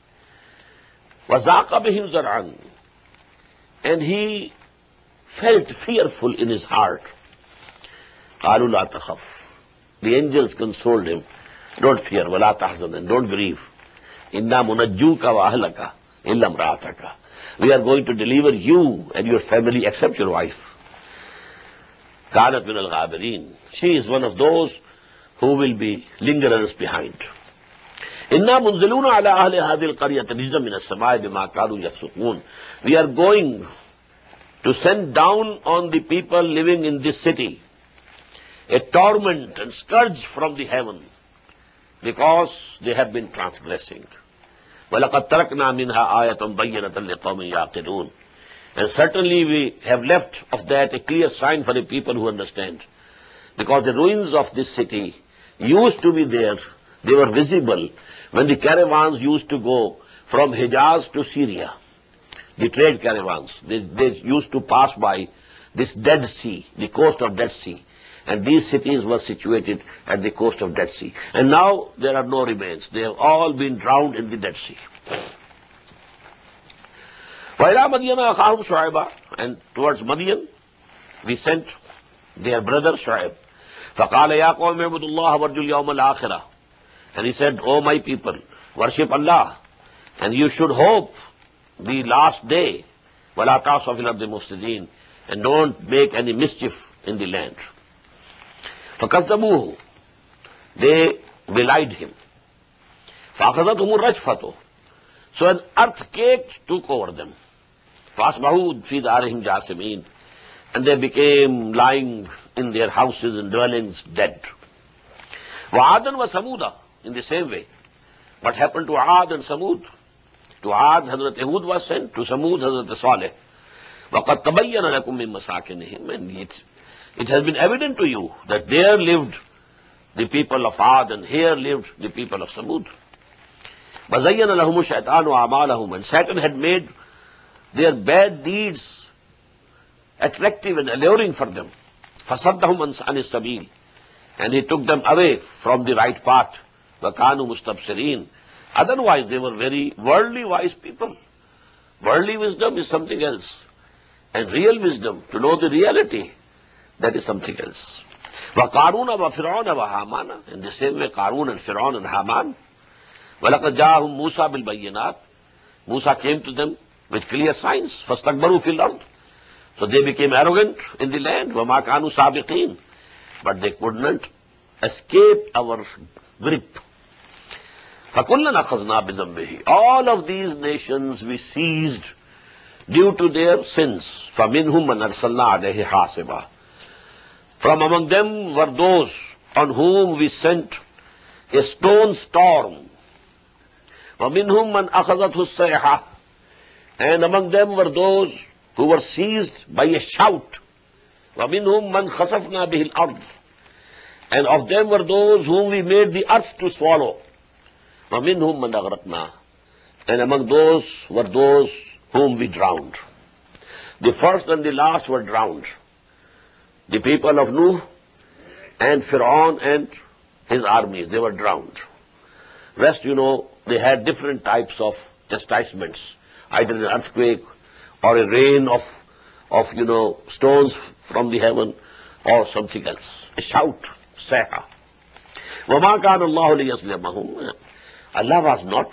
وَذَاقَ بِهِمْ زَرْعًا. And he felt fearful in his heart. قَالُوا لَا تَخَفْ. The angels consoled him. Don't fear, وَلَا تَحْزَنْ, and don't grieve. إِنَّا مُنَجُّوكَ وَأَهْلَكَ إِلَّا امْرَأَتَكَ. We are going to deliver you and your family except your wife. كَانَتْ مِنَ الْغَابِرِينَ. She is one of those who will be lingerers behind. إِنَّا مُنزِلُونَ عَلَىٰ أَهْلِ هَذِهِ الْقَرْيَةِ رِجْزًا مِنَ السَّمَاءِ بِمَا كَانُوا يَفْسُقُونَ. We are going to send down on the people living in this city a torment and scourge from the heaven, because they have been transgressing. وَلَقَدْ تَرَكْنَا مِنْهَا آيَةً بَيِّنَةً لِقَوْمٍ يَعْقِلُونَ. And certainly we have left of that a clear sign for the people who understand. Because the ruins of this city used to be there, they were visible when the caravans used to go from Hijaz to Syria. The trade caravans, they, they used to pass by this Dead Sea, the coast of Dead Sea. And these cities were situated at the coast of Dead Sea. And now there are no remains. They have all been drowned in the Dead Sea. وَإِلَىٰ مَدْيَنَ أَخَاهُمْ شُعَيْبًا. And towards Madian, we sent their brother Shu'aib. فَقَالَ يَا قَوْمِ اعْبُدُوا اللَّهَ وَارْجُوا الْيَوْمَ الْآخِرَةَ. And he said, O my people, worship Allah, and you should hope the last day. وَلَا تَعْصَوْا فِي الْأَرْضِ مُفْسِدِينَ. And don't make any mischief in the land. فَكَذَّبُوهُ. They belied him. فَأَخَذَتْهُمُ الرَّجْفَةُ. So an earthquake took over them. فَأَصْبَحُوا فِي دَارِهِمْ جَاثِمِينَ. And they became lying in their houses and dwellings dead. وَعَادًا وَثَمُودًا. In the same way. What happened to Aad and Samud? To Aad, Hazrat Hud was sent. To Samud, Hazrat Saleh. وَقَدْ تَبَيَّنَ لَكُم مِّن مَّسَاكِنِهِمْ. And it, it has been evident to you that there lived the people of Aad and here lived the people of Samud. وَزَيَّنَ لَهُمُ الشَّيْطَانُ أَعْمَالَهُمْ. And Satan had made their bad deeds attractive and alluring for them. فَصَدَّهُمْ عَنِ السَّبِيلِ. And he took them away from the right path. وَكَانُوا مُسْتَبْصِرِينَ. Otherwise they were very worldly wise people. Worldly wisdom is something else. And real wisdom, to know the reality, that is something else. وَقَارُونَ وَفِرْعَوْنَ وَهَامَانَ. In the same way, Qarun and Fir'aun and Haman. وَلَقَدْ جَاءَهُمْ مُوسَى بِالْبَيِّنَاتِ. Musa came to them with clear signs. فَاسْتَكْبَرُوا فِي الْأَرْضِ. So they became arrogant in the land. وَمَا كَانُوا سَابِقِينَ. But they could not escape our grip. فَكُلًّا أَخَذْنَا بِذَنبِهِ. All of these nations we seized due to their sins. فَمِنْهُمْ مَنْ أَرْسَلْنَا عَلَيْهِ حَاسِبًا. From among them were those on whom we sent a stone storm. وَمِنْهُمْ مَنْ أَخَذَتْهُ الصَّيْحَةُ. And among them were those who were seized by a shout. وَمِنْهُمْ مَنْ خَسَفْنَا بِهِ الْأَرْضِ. And of them were those whom we made the earth to swallow. وَمِنْهُمْ مَنْ أَغْرَقْنَا. And among those were those whom we drowned. The first and the last were drowned. The people of Nuh and Fir'aun and his armies, they were drowned. Rest, you know, they had different types of chastisements, either an earthquake or a rain of, of you know, stones from the heaven or something else. A shout, sayha. وَمَا كَانَ اللَّهُ لِيَظْلِمَهُمْ. Allah was not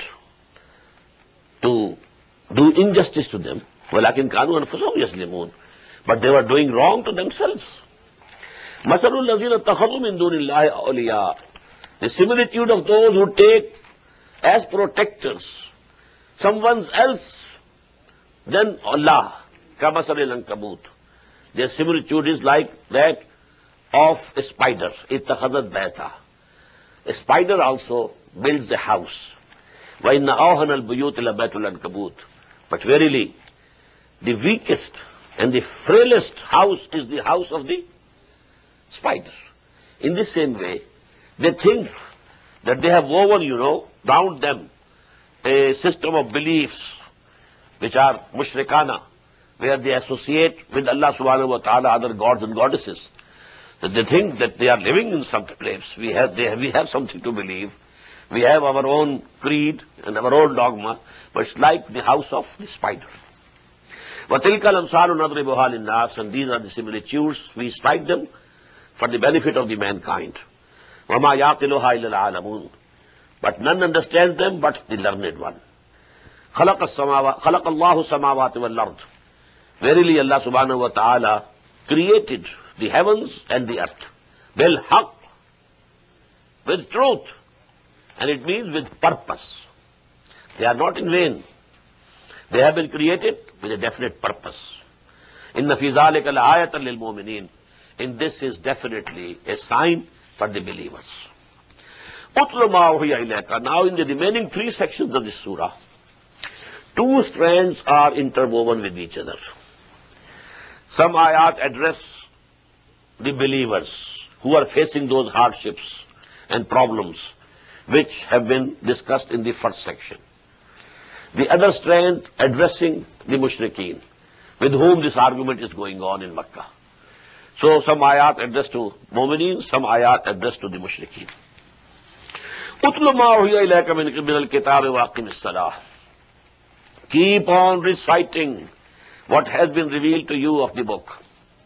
to do injustice to them. وَلَكِنْ كَانُوا أَنفُسَهُمْ يَظْلِمُونَ. But they were doing wrong to themselves. مَثَلُ الَّذِينَ اتَّخَذُوا مِن دُونِ اللَّهِ أَوْلِيَاءَ. The similitude of those who take as protectors someone else than Allah. كَمَثَلِ الْأَنكَبُوتِ. Their similitude is like that of a spider. اتَّخَذَتْ بَيْتًا. A spider also builds a house. وَإِنَّ أَوْهَنَ الْبُيُوتِ لَبَيْتُ الْأَنكَبُوتِ. But verily, the weakest and the frailest house is the house of the spider. In the same way, they think that they have woven, you know, bound them a system of beliefs which are mushrikana, where they associate with Allah subhanahu wa ta'ala other gods and goddesses. That they think that they are living in some place. We have, they have, we have something to believe. We have our own creed and our own dogma, but it's like the house of the spider. وَتِلْكَ الْأَمْثَالُ نَضْرِبُهَا لِلنَّاسِ. And these are the similitudes. We strike them for the benefit of the mankind. وَمَا يَعْقِلُهَا إِلَّا الْعَالَمُونَ. But none understands them but the learned one. خَلَقَ السَّمَاوَاتِ خَلَقَ اللَّهُ السَّمَاوَاتِ وَالْأَرْضِ. Verily Allah subhanahu wa ta'ala created the heavens and the earth. بِالْحَقِّ. With truth. And it means with purpose. They are not in vain. They have been created with a definite purpose. إِنَّ فِي ذَلِكَ لَآيَةً لِلْمُؤْمِنِينَ. In this is definitely a sign for the believers. أُتْلُ مَا أُوحِيَ إِلَيْكَ. Now in the remaining three sections of this surah, two strands are interwoven with each other. Some ayat address the believers who are facing those hardships and problems which have been discussed in the first section. The other strand addressing the mushrikeen, with whom this argument is going on in Makkah. So some ayat addressed to mu'mineen, some ayat addressed to the mushrikeen. Utlu ma uhiya ilayka min al-kitabi wa aqim as-salah. Keep on reciting what has been revealed to you of the book.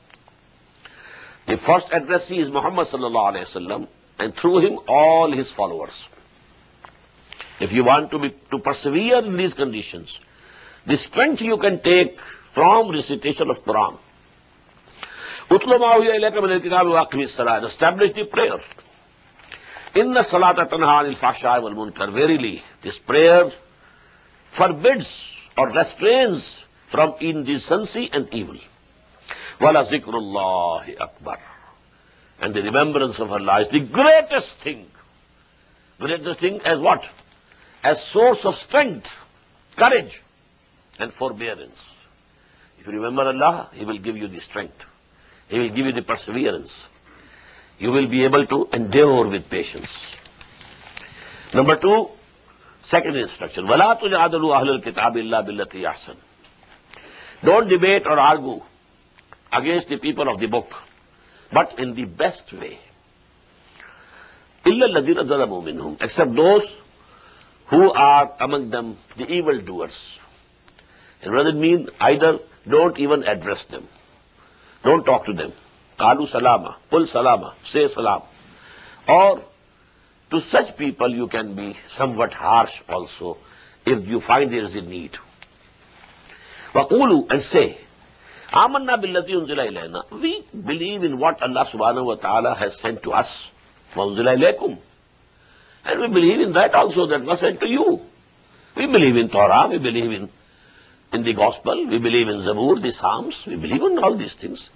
The first addressee is Muhammad sallallahu alayhi wa sallam, and through him all his followers. If you want to be to persevere in these conditions, the strength you can take from recitation of Quran. Utlu ma uhiya ilayka min al-kitabi wa aqim as-salah. Establish the prayer. Inna salata tanha anil fahsha'i wal munkar. Verily, this prayer forbids or restrains from indecency and evil. Wala zikrullahi akbar. And the remembrance of Allah is the greatest thing. Greatest thing as what? As source of strength, courage, and forbearance. If you remember Allah, He will give you the strength. He will give you the perseverance. You will be able to endure with patience. Number two, second instruction. وَلَا تُجَادِلُوا أَهْلَ الْكِتَابِ إِلَّا بِالَّتِي أَحْسَنُ. Don't debate or argue against the people of the book, but in the best way. إِلَّا الَّذِينَ ظَلَمُوا مِنْهُمْ. Except those who are among them the evildoers. And what does it mean? Either don't even address them. Don't talk to them. Qalu salama, qul salama, say salam. Or to such people you can be somewhat harsh also if you find there is a need. Waqulu, and say, Amanna billadhi unzila ilayna. We believe in what Allah subhanahu wa ta'ala has sent to us. Wa unzila ilaykum. And we believe in that also that was sent to you. We believe in Torah, we believe in, in the Gospel, we believe in Zabur, the Psalms, we believe in all these things.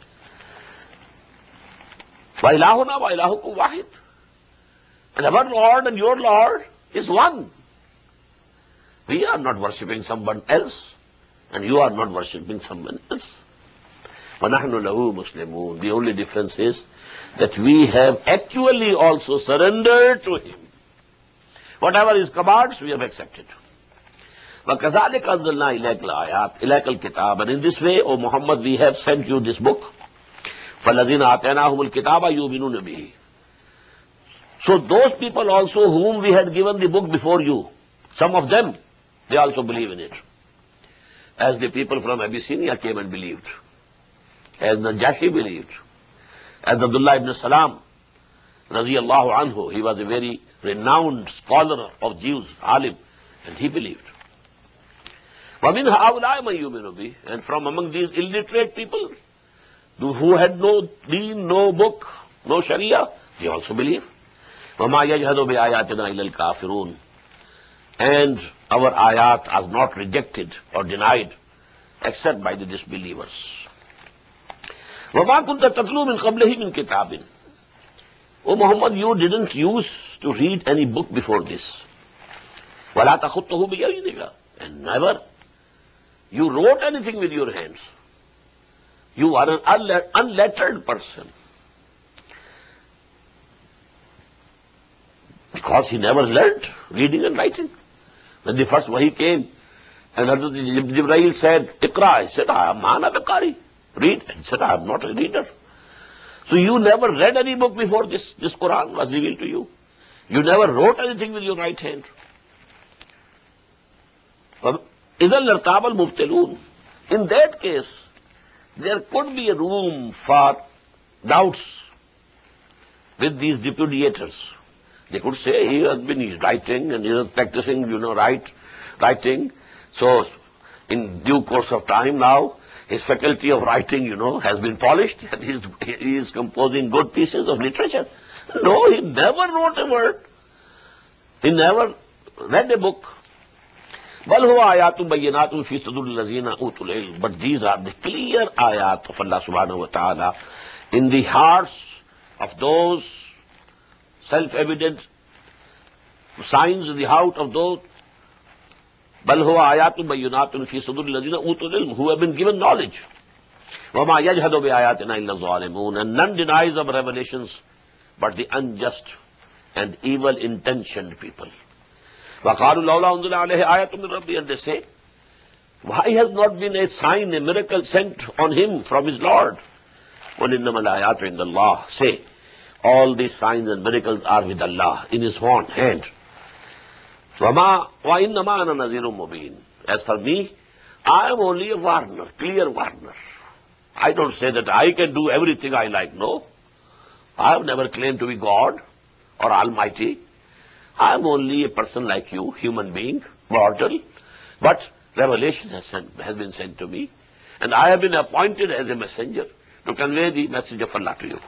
Wa ilahuna wa ilahukum wahid. And our Lord and your Lord is one. We are not worshipping someone else. and you are not worshipping someone else. وَنَحْنُ لَهُ مُسْلِمُونَ. The only difference is that we have actually also surrendered to him. Whatever his commands, we have accepted. وَكَذَلِكَ أَنزَلْنَا إِلَيْكَ الْآيَاتِ إِلَيْكَ الْكِتَابَ. And in this way, O Muhammad, we have sent you this book. فَالَّذِينَ آتَيْنَاهُمُ الْكِتَابَ يُؤْمِنُونَ بِهِ. So those people also whom we had given the book before you, some of them, they also believe in it. As the people from Abyssinia came and believed. As Najashi believed. As Abdullah ibn Salam, Raziyallahu anhu, he was a very renowned scholar of Jews, alim, and he believed. وَمِنْ هَؤُلَاءِ مَنْ يُؤْمِنُ بِهِ. And from among these illiterate people, who had no deen, no book, no sharia, they also believe. وَمَا يَجْهَدُ بِآيَاتِنَا إِلَّا الْكَافِرُونَ. And our ayat are not rejected or denied except by the disbelievers. وَمَا كُنْتَ تَتْلُو مِنْ قَبْلِهِ مِنْ كِتَابٍ. O Muhammad, you didn't use to read any book before this. وَلَا تَخُطُّهُ بِيَمِينِكَ. And never you wrote anything with your hands. You are an unlettered person. Because he never learned reading and writing. When the first wahi came, and Jibreel said, Iqra, he said, I am Mana Bikari. Read. And he said, I am not a reader. So you never read any book before this. This Quran was revealed to you. You never wrote anything with your right hand. In that case, there could be a room for doubts with these repudiators. They could say he has been writing and he is practicing, you know, write, writing. So in due course of time now, his faculty of writing, you know, has been polished and he is, he is composing good pieces of literature. No, he never wrote a word. He never read a book. But these are the clear ayat of Allah subhanahu wa ta'ala in the hearts of those self-evident signs in the heart of those who have been given knowledge. And none denies of revelations but the unjust and evil-intentioned people. And they say, why has not been a sign, a miracle sent on him from his Lord? Say, all these signs and miracles are with Allah, in his own hand. As for me, I am only a warner, clear warner. I don't say that I can do everything I like, no. I have never claimed to be God or Almighty. I am only a person like you, human being, mortal. But revelation has, sent, has been sent to me. And I have been appointed as a messenger to convey the message of Allah to you.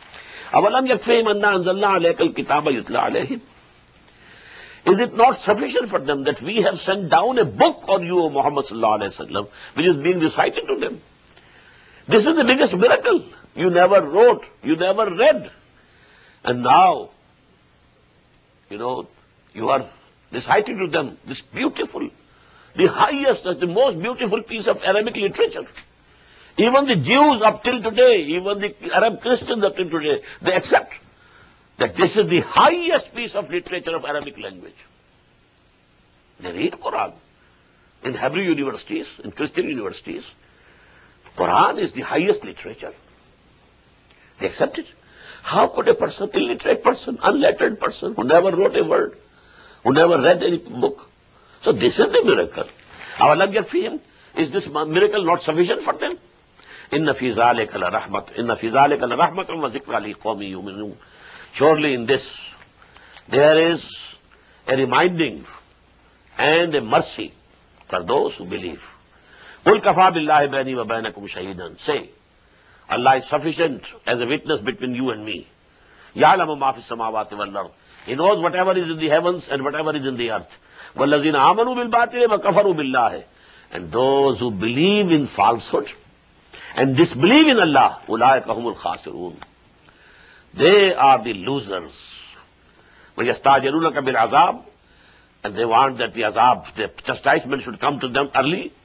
Is it not sufficient for them that we have sent down a book on you, O Muhammad sallallahu alayhi wa sallam, which is being recited to them? This is the biggest miracle. You never wrote, you never read. And now, you know, you are reciting to them this beautiful, the highest, the most beautiful piece of Arabic literature. Even the Jews up till today, even the Arab Christians up till today, they accept that this is the highest piece of literature of Arabic language. They read Quran in Hebrew universities, in Christian universities. Quran is the highest literature. They accept it. How could a person, illiterate person, unlettered person, who never wrote a word, who never read any book? So this is the miracle. Awalam yakfihim, is this miracle not sufficient for them? Inna fi zalika la rahmat, inna fi zalika la rahmatun wa zikra li qawmi yu'minun. Surely in this there is a reminding and a mercy for those who believe. Qul kafa billahi bayni wa baynakum shahidan. Say, Allah is sufficient as a witness between you and me. Ya'lamu ma fi samawati wal ard. He knows whatever is in the heavens and whatever is in the earth. Wallazina amanu bil batili wa kafaru billahi. And those who believe in falsehood and disbelieve in Allah, ulaika humul khasirun. They are the losers. وَيَسْتَعْجِلُونَكَ بِالْعَذَابِ. And they want that the azab, the chastisement should come to them early.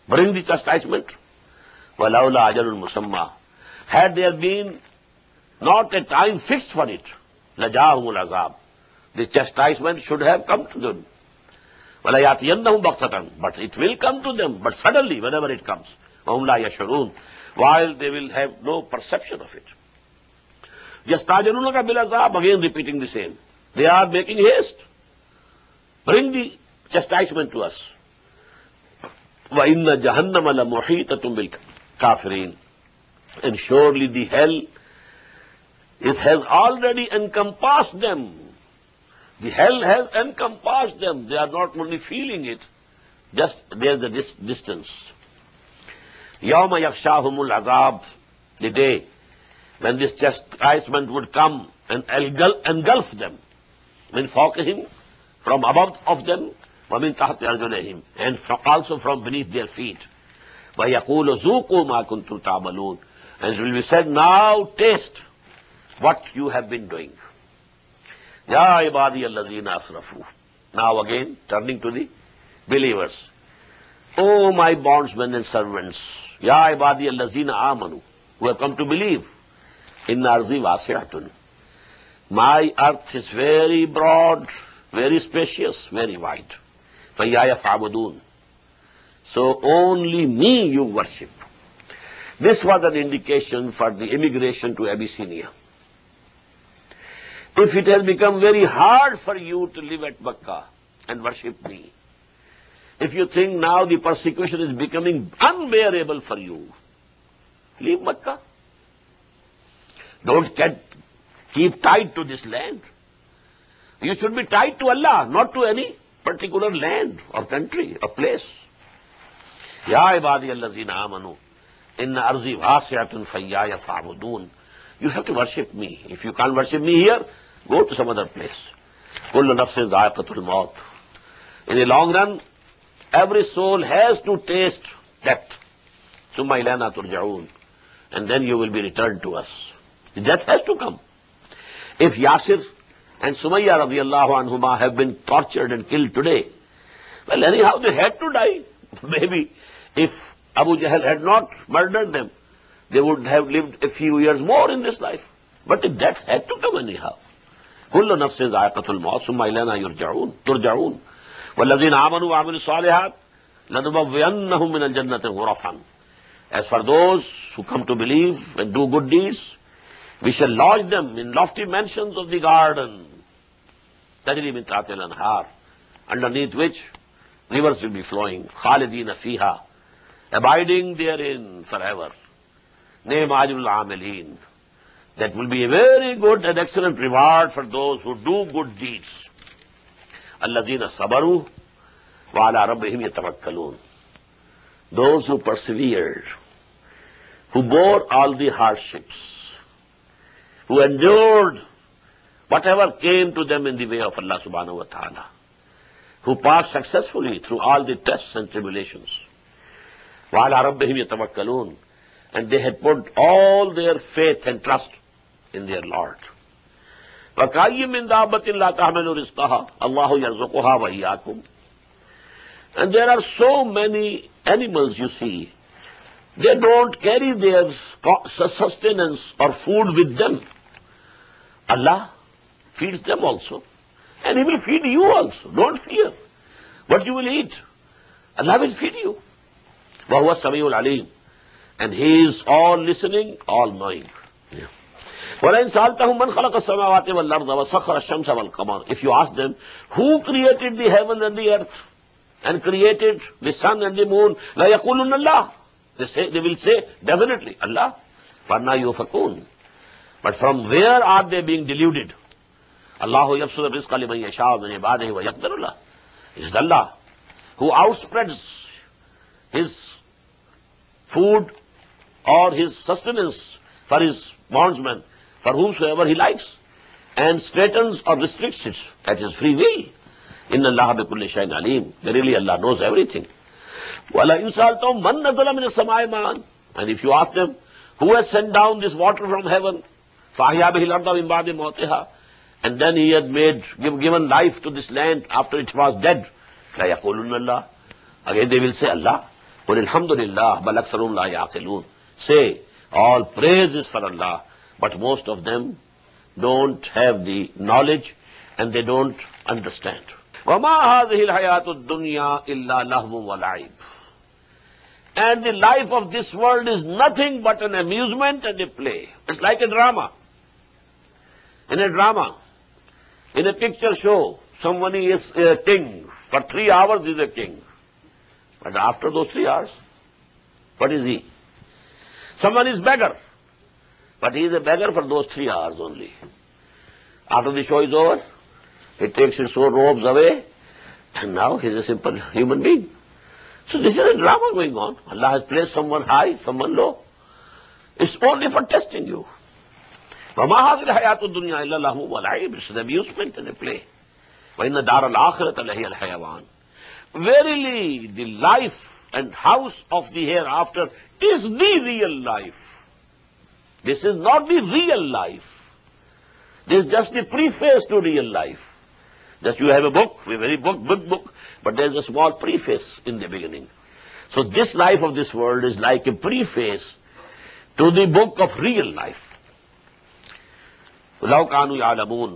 bring the chastisement. وَلَوْلَا أَجَلٌ مُسَمَّى. Had there been not a time fixed for it, لَجَاهُمُ الْعَذَابُ. The chastisement should have come to them. وَلَيَأْتِيَنَّهُمْ بَغْتَةً. But it will come to them, but suddenly, whenever it comes. وَهُمْ لَا يَشْعُرُونَ. While they will have no perception of it. يَسْتَعْجِلُونَكَ بِالْعَذَابِ. Again repeating the same. They are making haste. Bring the chastisement to us. وَإِنَّ جَهَنَّمَ لَمُحِيطَةٌ بِالْكَافِرِينَ. And surely the hell, it has already encompassed them. The hell has encompassed them. They are not only feeling it, just there's the dis- distance. يَوْمَ يَخْشَاهُمُ الْعَذَابِ. The day when this chastisement would come and engulf them. مِنْ فَوْقِهِمْ. From above of them. وَمِنْ تَحْتِ أَرْجُلِهِمْ. And from, also from beneath their feet. وَيَقُولُ ذُوقُوا مَا كُنْتُمْ تَعْمَلُونَ. And it will be said, now taste what you have been doing. يَا عِبَادِيَ الَّذِينَ أَسْرَفُوا. Now again, turning to the believers. O my bondsmen and servants, يَا عِبَادِيَ الَّذِينَ آمَنُوا, who have come to believe, إِنَّ أَرْضِي وَاسِعَةٌ. My earth is very broad, very spacious, very wide. فَإِيَّايَ فَاعْبُدُونَ. So only me you worship. This was an indication for the immigration to Abyssinia. If it has become very hard for you to live at Mecca and worship me, if you think now the persecution is becoming unbearable for you, leave Mecca. Don't get, keep tied to this land. You should be tied to Allah, not to any particular land or country or place. Ya ibadi allazina amanu, inna arzi wasi'atun fayyaya fa'budun. You have to worship me. If you can't worship me here, go to some other place. Kullu nafsin za'iqatul maut. In the long run, every soul has to taste death. Summa ilayna turja'un. And then you will be returned to us. The death has to come. If Yasir and Sumayya radiyallahu anhuma have been tortured and killed today, well, anyhow, they had to die. Maybe if Abu Jahl had not murdered them, they would have lived a few years more in this life. But the death had to come anyhow. Kullu nafsin za'iqatul maut, summa ilayna yurja'un, turja'un. وَالَّذِينَ آمَنُوا وَعَمِلُوا الصَّالِحَاتِ لَنُبَوِّئَنَّهُم مِّنَ الْجَنَّةِ غُرَفًا. As for those who come to believe and do good deeds, we shall lodge them in lofty mansions of the garden, تَجْرِي مِن تَحْتِهَا الْأَنْهَارُ, underneath which rivers will be flowing, خَالِدِينَ فِيهَا, abiding therein forever. نِعْمَ أَجْرُ الْعَامِلِينَ. That will be a very good and excellent reward for those who do good deeds. الَّذِينَ صَبَرُوا وَعَلَىٰ رَبِّهِمْ يَتَوَكَّلُونَ. Those who persevered, who bore all the hardships, who endured whatever came to them in the way of Allah subhanahu wa ta'ala, who passed successfully through all the tests and tribulations. وَعَلَىٰ رَبِّهِمْ يَتَوَكَّلُونَ. And they had put all their faith and trust in their Lord. وَكَأَيٍّ مِّن دَابَّةٍ لَا تَحْمِلُ رِزْقَهَا اللَّهُ يَرْزُقُهَا وَإِيَّاكُمْ. And there are so many animals you see, they don't carry their sustenance or food with them. Allah feeds them also. And He will feed you also. Don't fear what you will eat. Allah will feed you. وَهُوَ السَّمِيعُ الْعَلِيمُ. And He is all listening, all knowing. Yeah. وَلَئِنْ سَأَلْتَهُمْ مَنْ خَلَقَ السَّمَاوَاتِ وَالْأَرْضَ وَسَخَّرَ الشَّمْسَ وَالْقَمَرَ. If you ask them, who created the heaven and the earth and created the sun and the moon, لَيَقُولُنَّ اللَّهُ. They say, they will say, definitely, Allah. فَأَنَّىٰ يُؤْفَكُونَ. But from where are they being deluded? Allahu yabsutu rizqa liman yasha'u min ibadihi wa yaqdiru lahu. It is Allah who outspreads His food or His sustenance for His bondsmen, for whomsoever He likes, and straightens or restricts it at His free will. Inna Allaha bikulli shay'in alim. Verily Allah knows everything. وَلَئِنْ سَأَلْتَهُمْ مَنْ نَزَلَ مِنَ السَّمَاءِ مَاءً. And if you ask them, who has sent down this water from heaven, فَأَحْيَا بِهِ الْأَرْضَ مِنْ بَعْدِ مَوْتِهَا, and then He had made, give, given life to this land after it was dead, لَيَقُولُنَّ اللَّهُ. Again they will say Allah. قُلِ الْحَمْدُ لِلَّهِ بَلْ أَكْثَرُهُمْ لَا يَعْقِلُونَ. Say, all praise is for Allah, but most of them don't have the knowledge and they don't understand. وَمَا هَذِهِ الْحَيَاةُ الدُّنْيَا إِلَّا لَهْوٌ وَلَعِبٌ. And the life of this world is nothing but an amusement and a play. It's like a drama. In a drama, in a picture show, someone is a king. For three hours he's a king. But after those three hours, what is he? Someone is beggar. But he is a beggar for those three hours only. After the show is over, he takes his robes away, and now he is a simple human being. So this is a drama going on. Allah has placed someone high, someone low. It's only for testing you. وَمَا هَذِهِ الْحَيَاةُ الدُّنْيَا إِلَّا لَهْوٌ وَلَعِبٌ. It's an amusement and a play. وَإِنَّ دَارَ الْآخِرَةَ لَهِيَ الْحَيَوَانُ. Verily, the life and house of the hereafter is the real life. This is not the real life. This is just the preface to real life. Just you have a book, a very book, big book, but there's a small preface in the beginning. So this life of this world is like a preface to the book of real life. لَوْ كَانُوا يَعْلَمُونَ.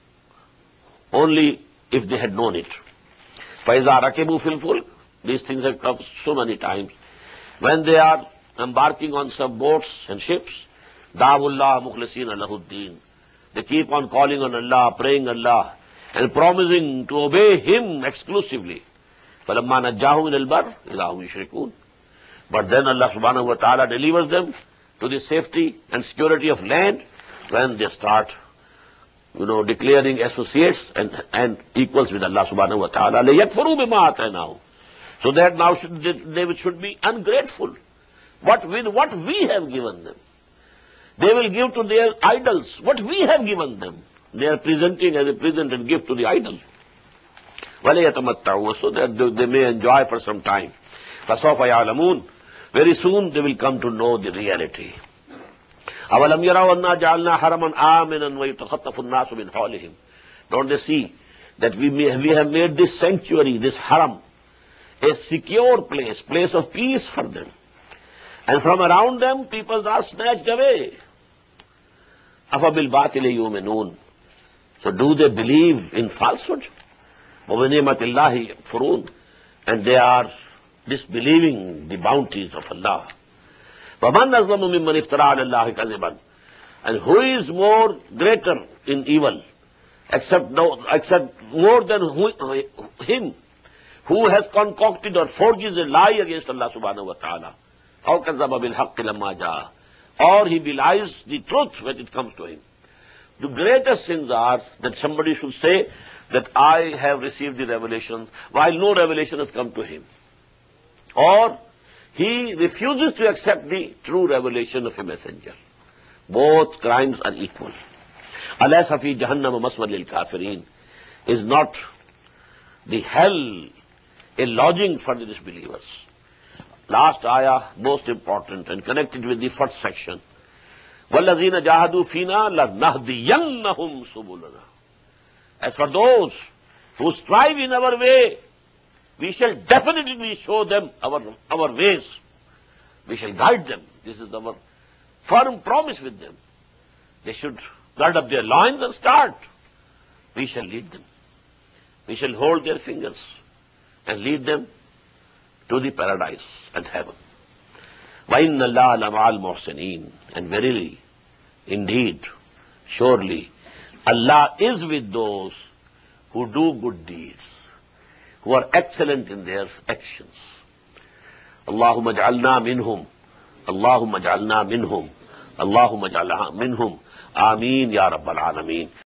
Only if they had known it. فَإِذَا رَكِبُوا فِي الْفُلْكِ. These things have come so many times. When they are embarking on some boats and ships, دَعَوُا اللَّهَ مُخْلِصِينَ لَهُ الدِّينَ. They keep on calling on Allah, praying Allah, and promising to obey Him exclusively. فَلَمَّا نَجَّاهُمْ إِلَى الْبَرِّ إِذَا هُمْ يُشْرِكُونَ. But then Allah subhanahu wa ta'ala delivers them to the safety and security of land when they start, you know, declaring associates and, and equals with Allah subhanahu wa ta'ala. لَيَكْفُرُوا بِمَا آتَيْنَاهُمْ. So that now should, they, they should be ungrateful. What with what we have given them. They will give to their idols what we have given them. They are presenting as a present and gift to the idol. وَلَيَتَمَتَّعُوا. So that they, they may enjoy for some time. فَسَوْفَ يَعْلَمُونَ. Very soon they will come to know the reality. أَوَلَمْ يَرَوْا أَنَّا جَعَلْنَا حَرَمًا آمِنًا وَيُتَخَطَّفُ النَّاسُ مِنْ حَوْلِهِمْ. Don't they see that we, may, we have made this sanctuary, this haram, a secure place, place of peace for them. And from around them, people are snatched away. أَفَبِالْبَاطِلِ يُؤْمِنُونَ. So do they believe in falsehood? وَبِنِعْمَةِ اللَّهِ يَكْفُرُونَ. And they are disbelieving the bounties of Allah. وَمَنْ أَظْلَمُ مِمَّنِ افْتَرَىٰ عَلَى اللَّهِ كَذِبًا. And who is more greater in evil, except, no, except more than who, him who has concocted or forges a lie against Allah subhanahu wa ta'ala. أَوْ كَذَّبَ بِالْحَقِّ لَمَّا جَاءَ. Or he belies the truth when it comes to him. The greatest sins are that somebody should say that I have received the revelation while no revelation has come to him. Or he refuses to accept the true revelation of a messenger. Both crimes are equal. أَلَيْسَ فِي جَهَنَّمَ مَثْوًى لِلْكَافِرِينَ. Is not the hell a lodging for the disbelievers? Last ayah, most important and connected with the first section. وَالَّذِينَ جَاهَدُوا فِينَا لَنَهْدِيَنَّهُمْ سُبُلَنَا. As for those who strive in our way, we shall definitely show them our, our ways. We shall guide them. This is our firm promise with them. They should guard up their loins and start. We shall lead them. We shall hold their fingers and lead them to the paradise and heaven. وَإِنَّ اللَّهَ لَمَعَ الْمُحْسِنِينَ. And verily, indeed, surely, Allah is with those who do good deeds, who are excellent in their actions. Allahumma ja'alna minhum. Allahumma ja'alna minhum. Allahumma ja'alna minhum. Ameen ya Rabbal Alameen.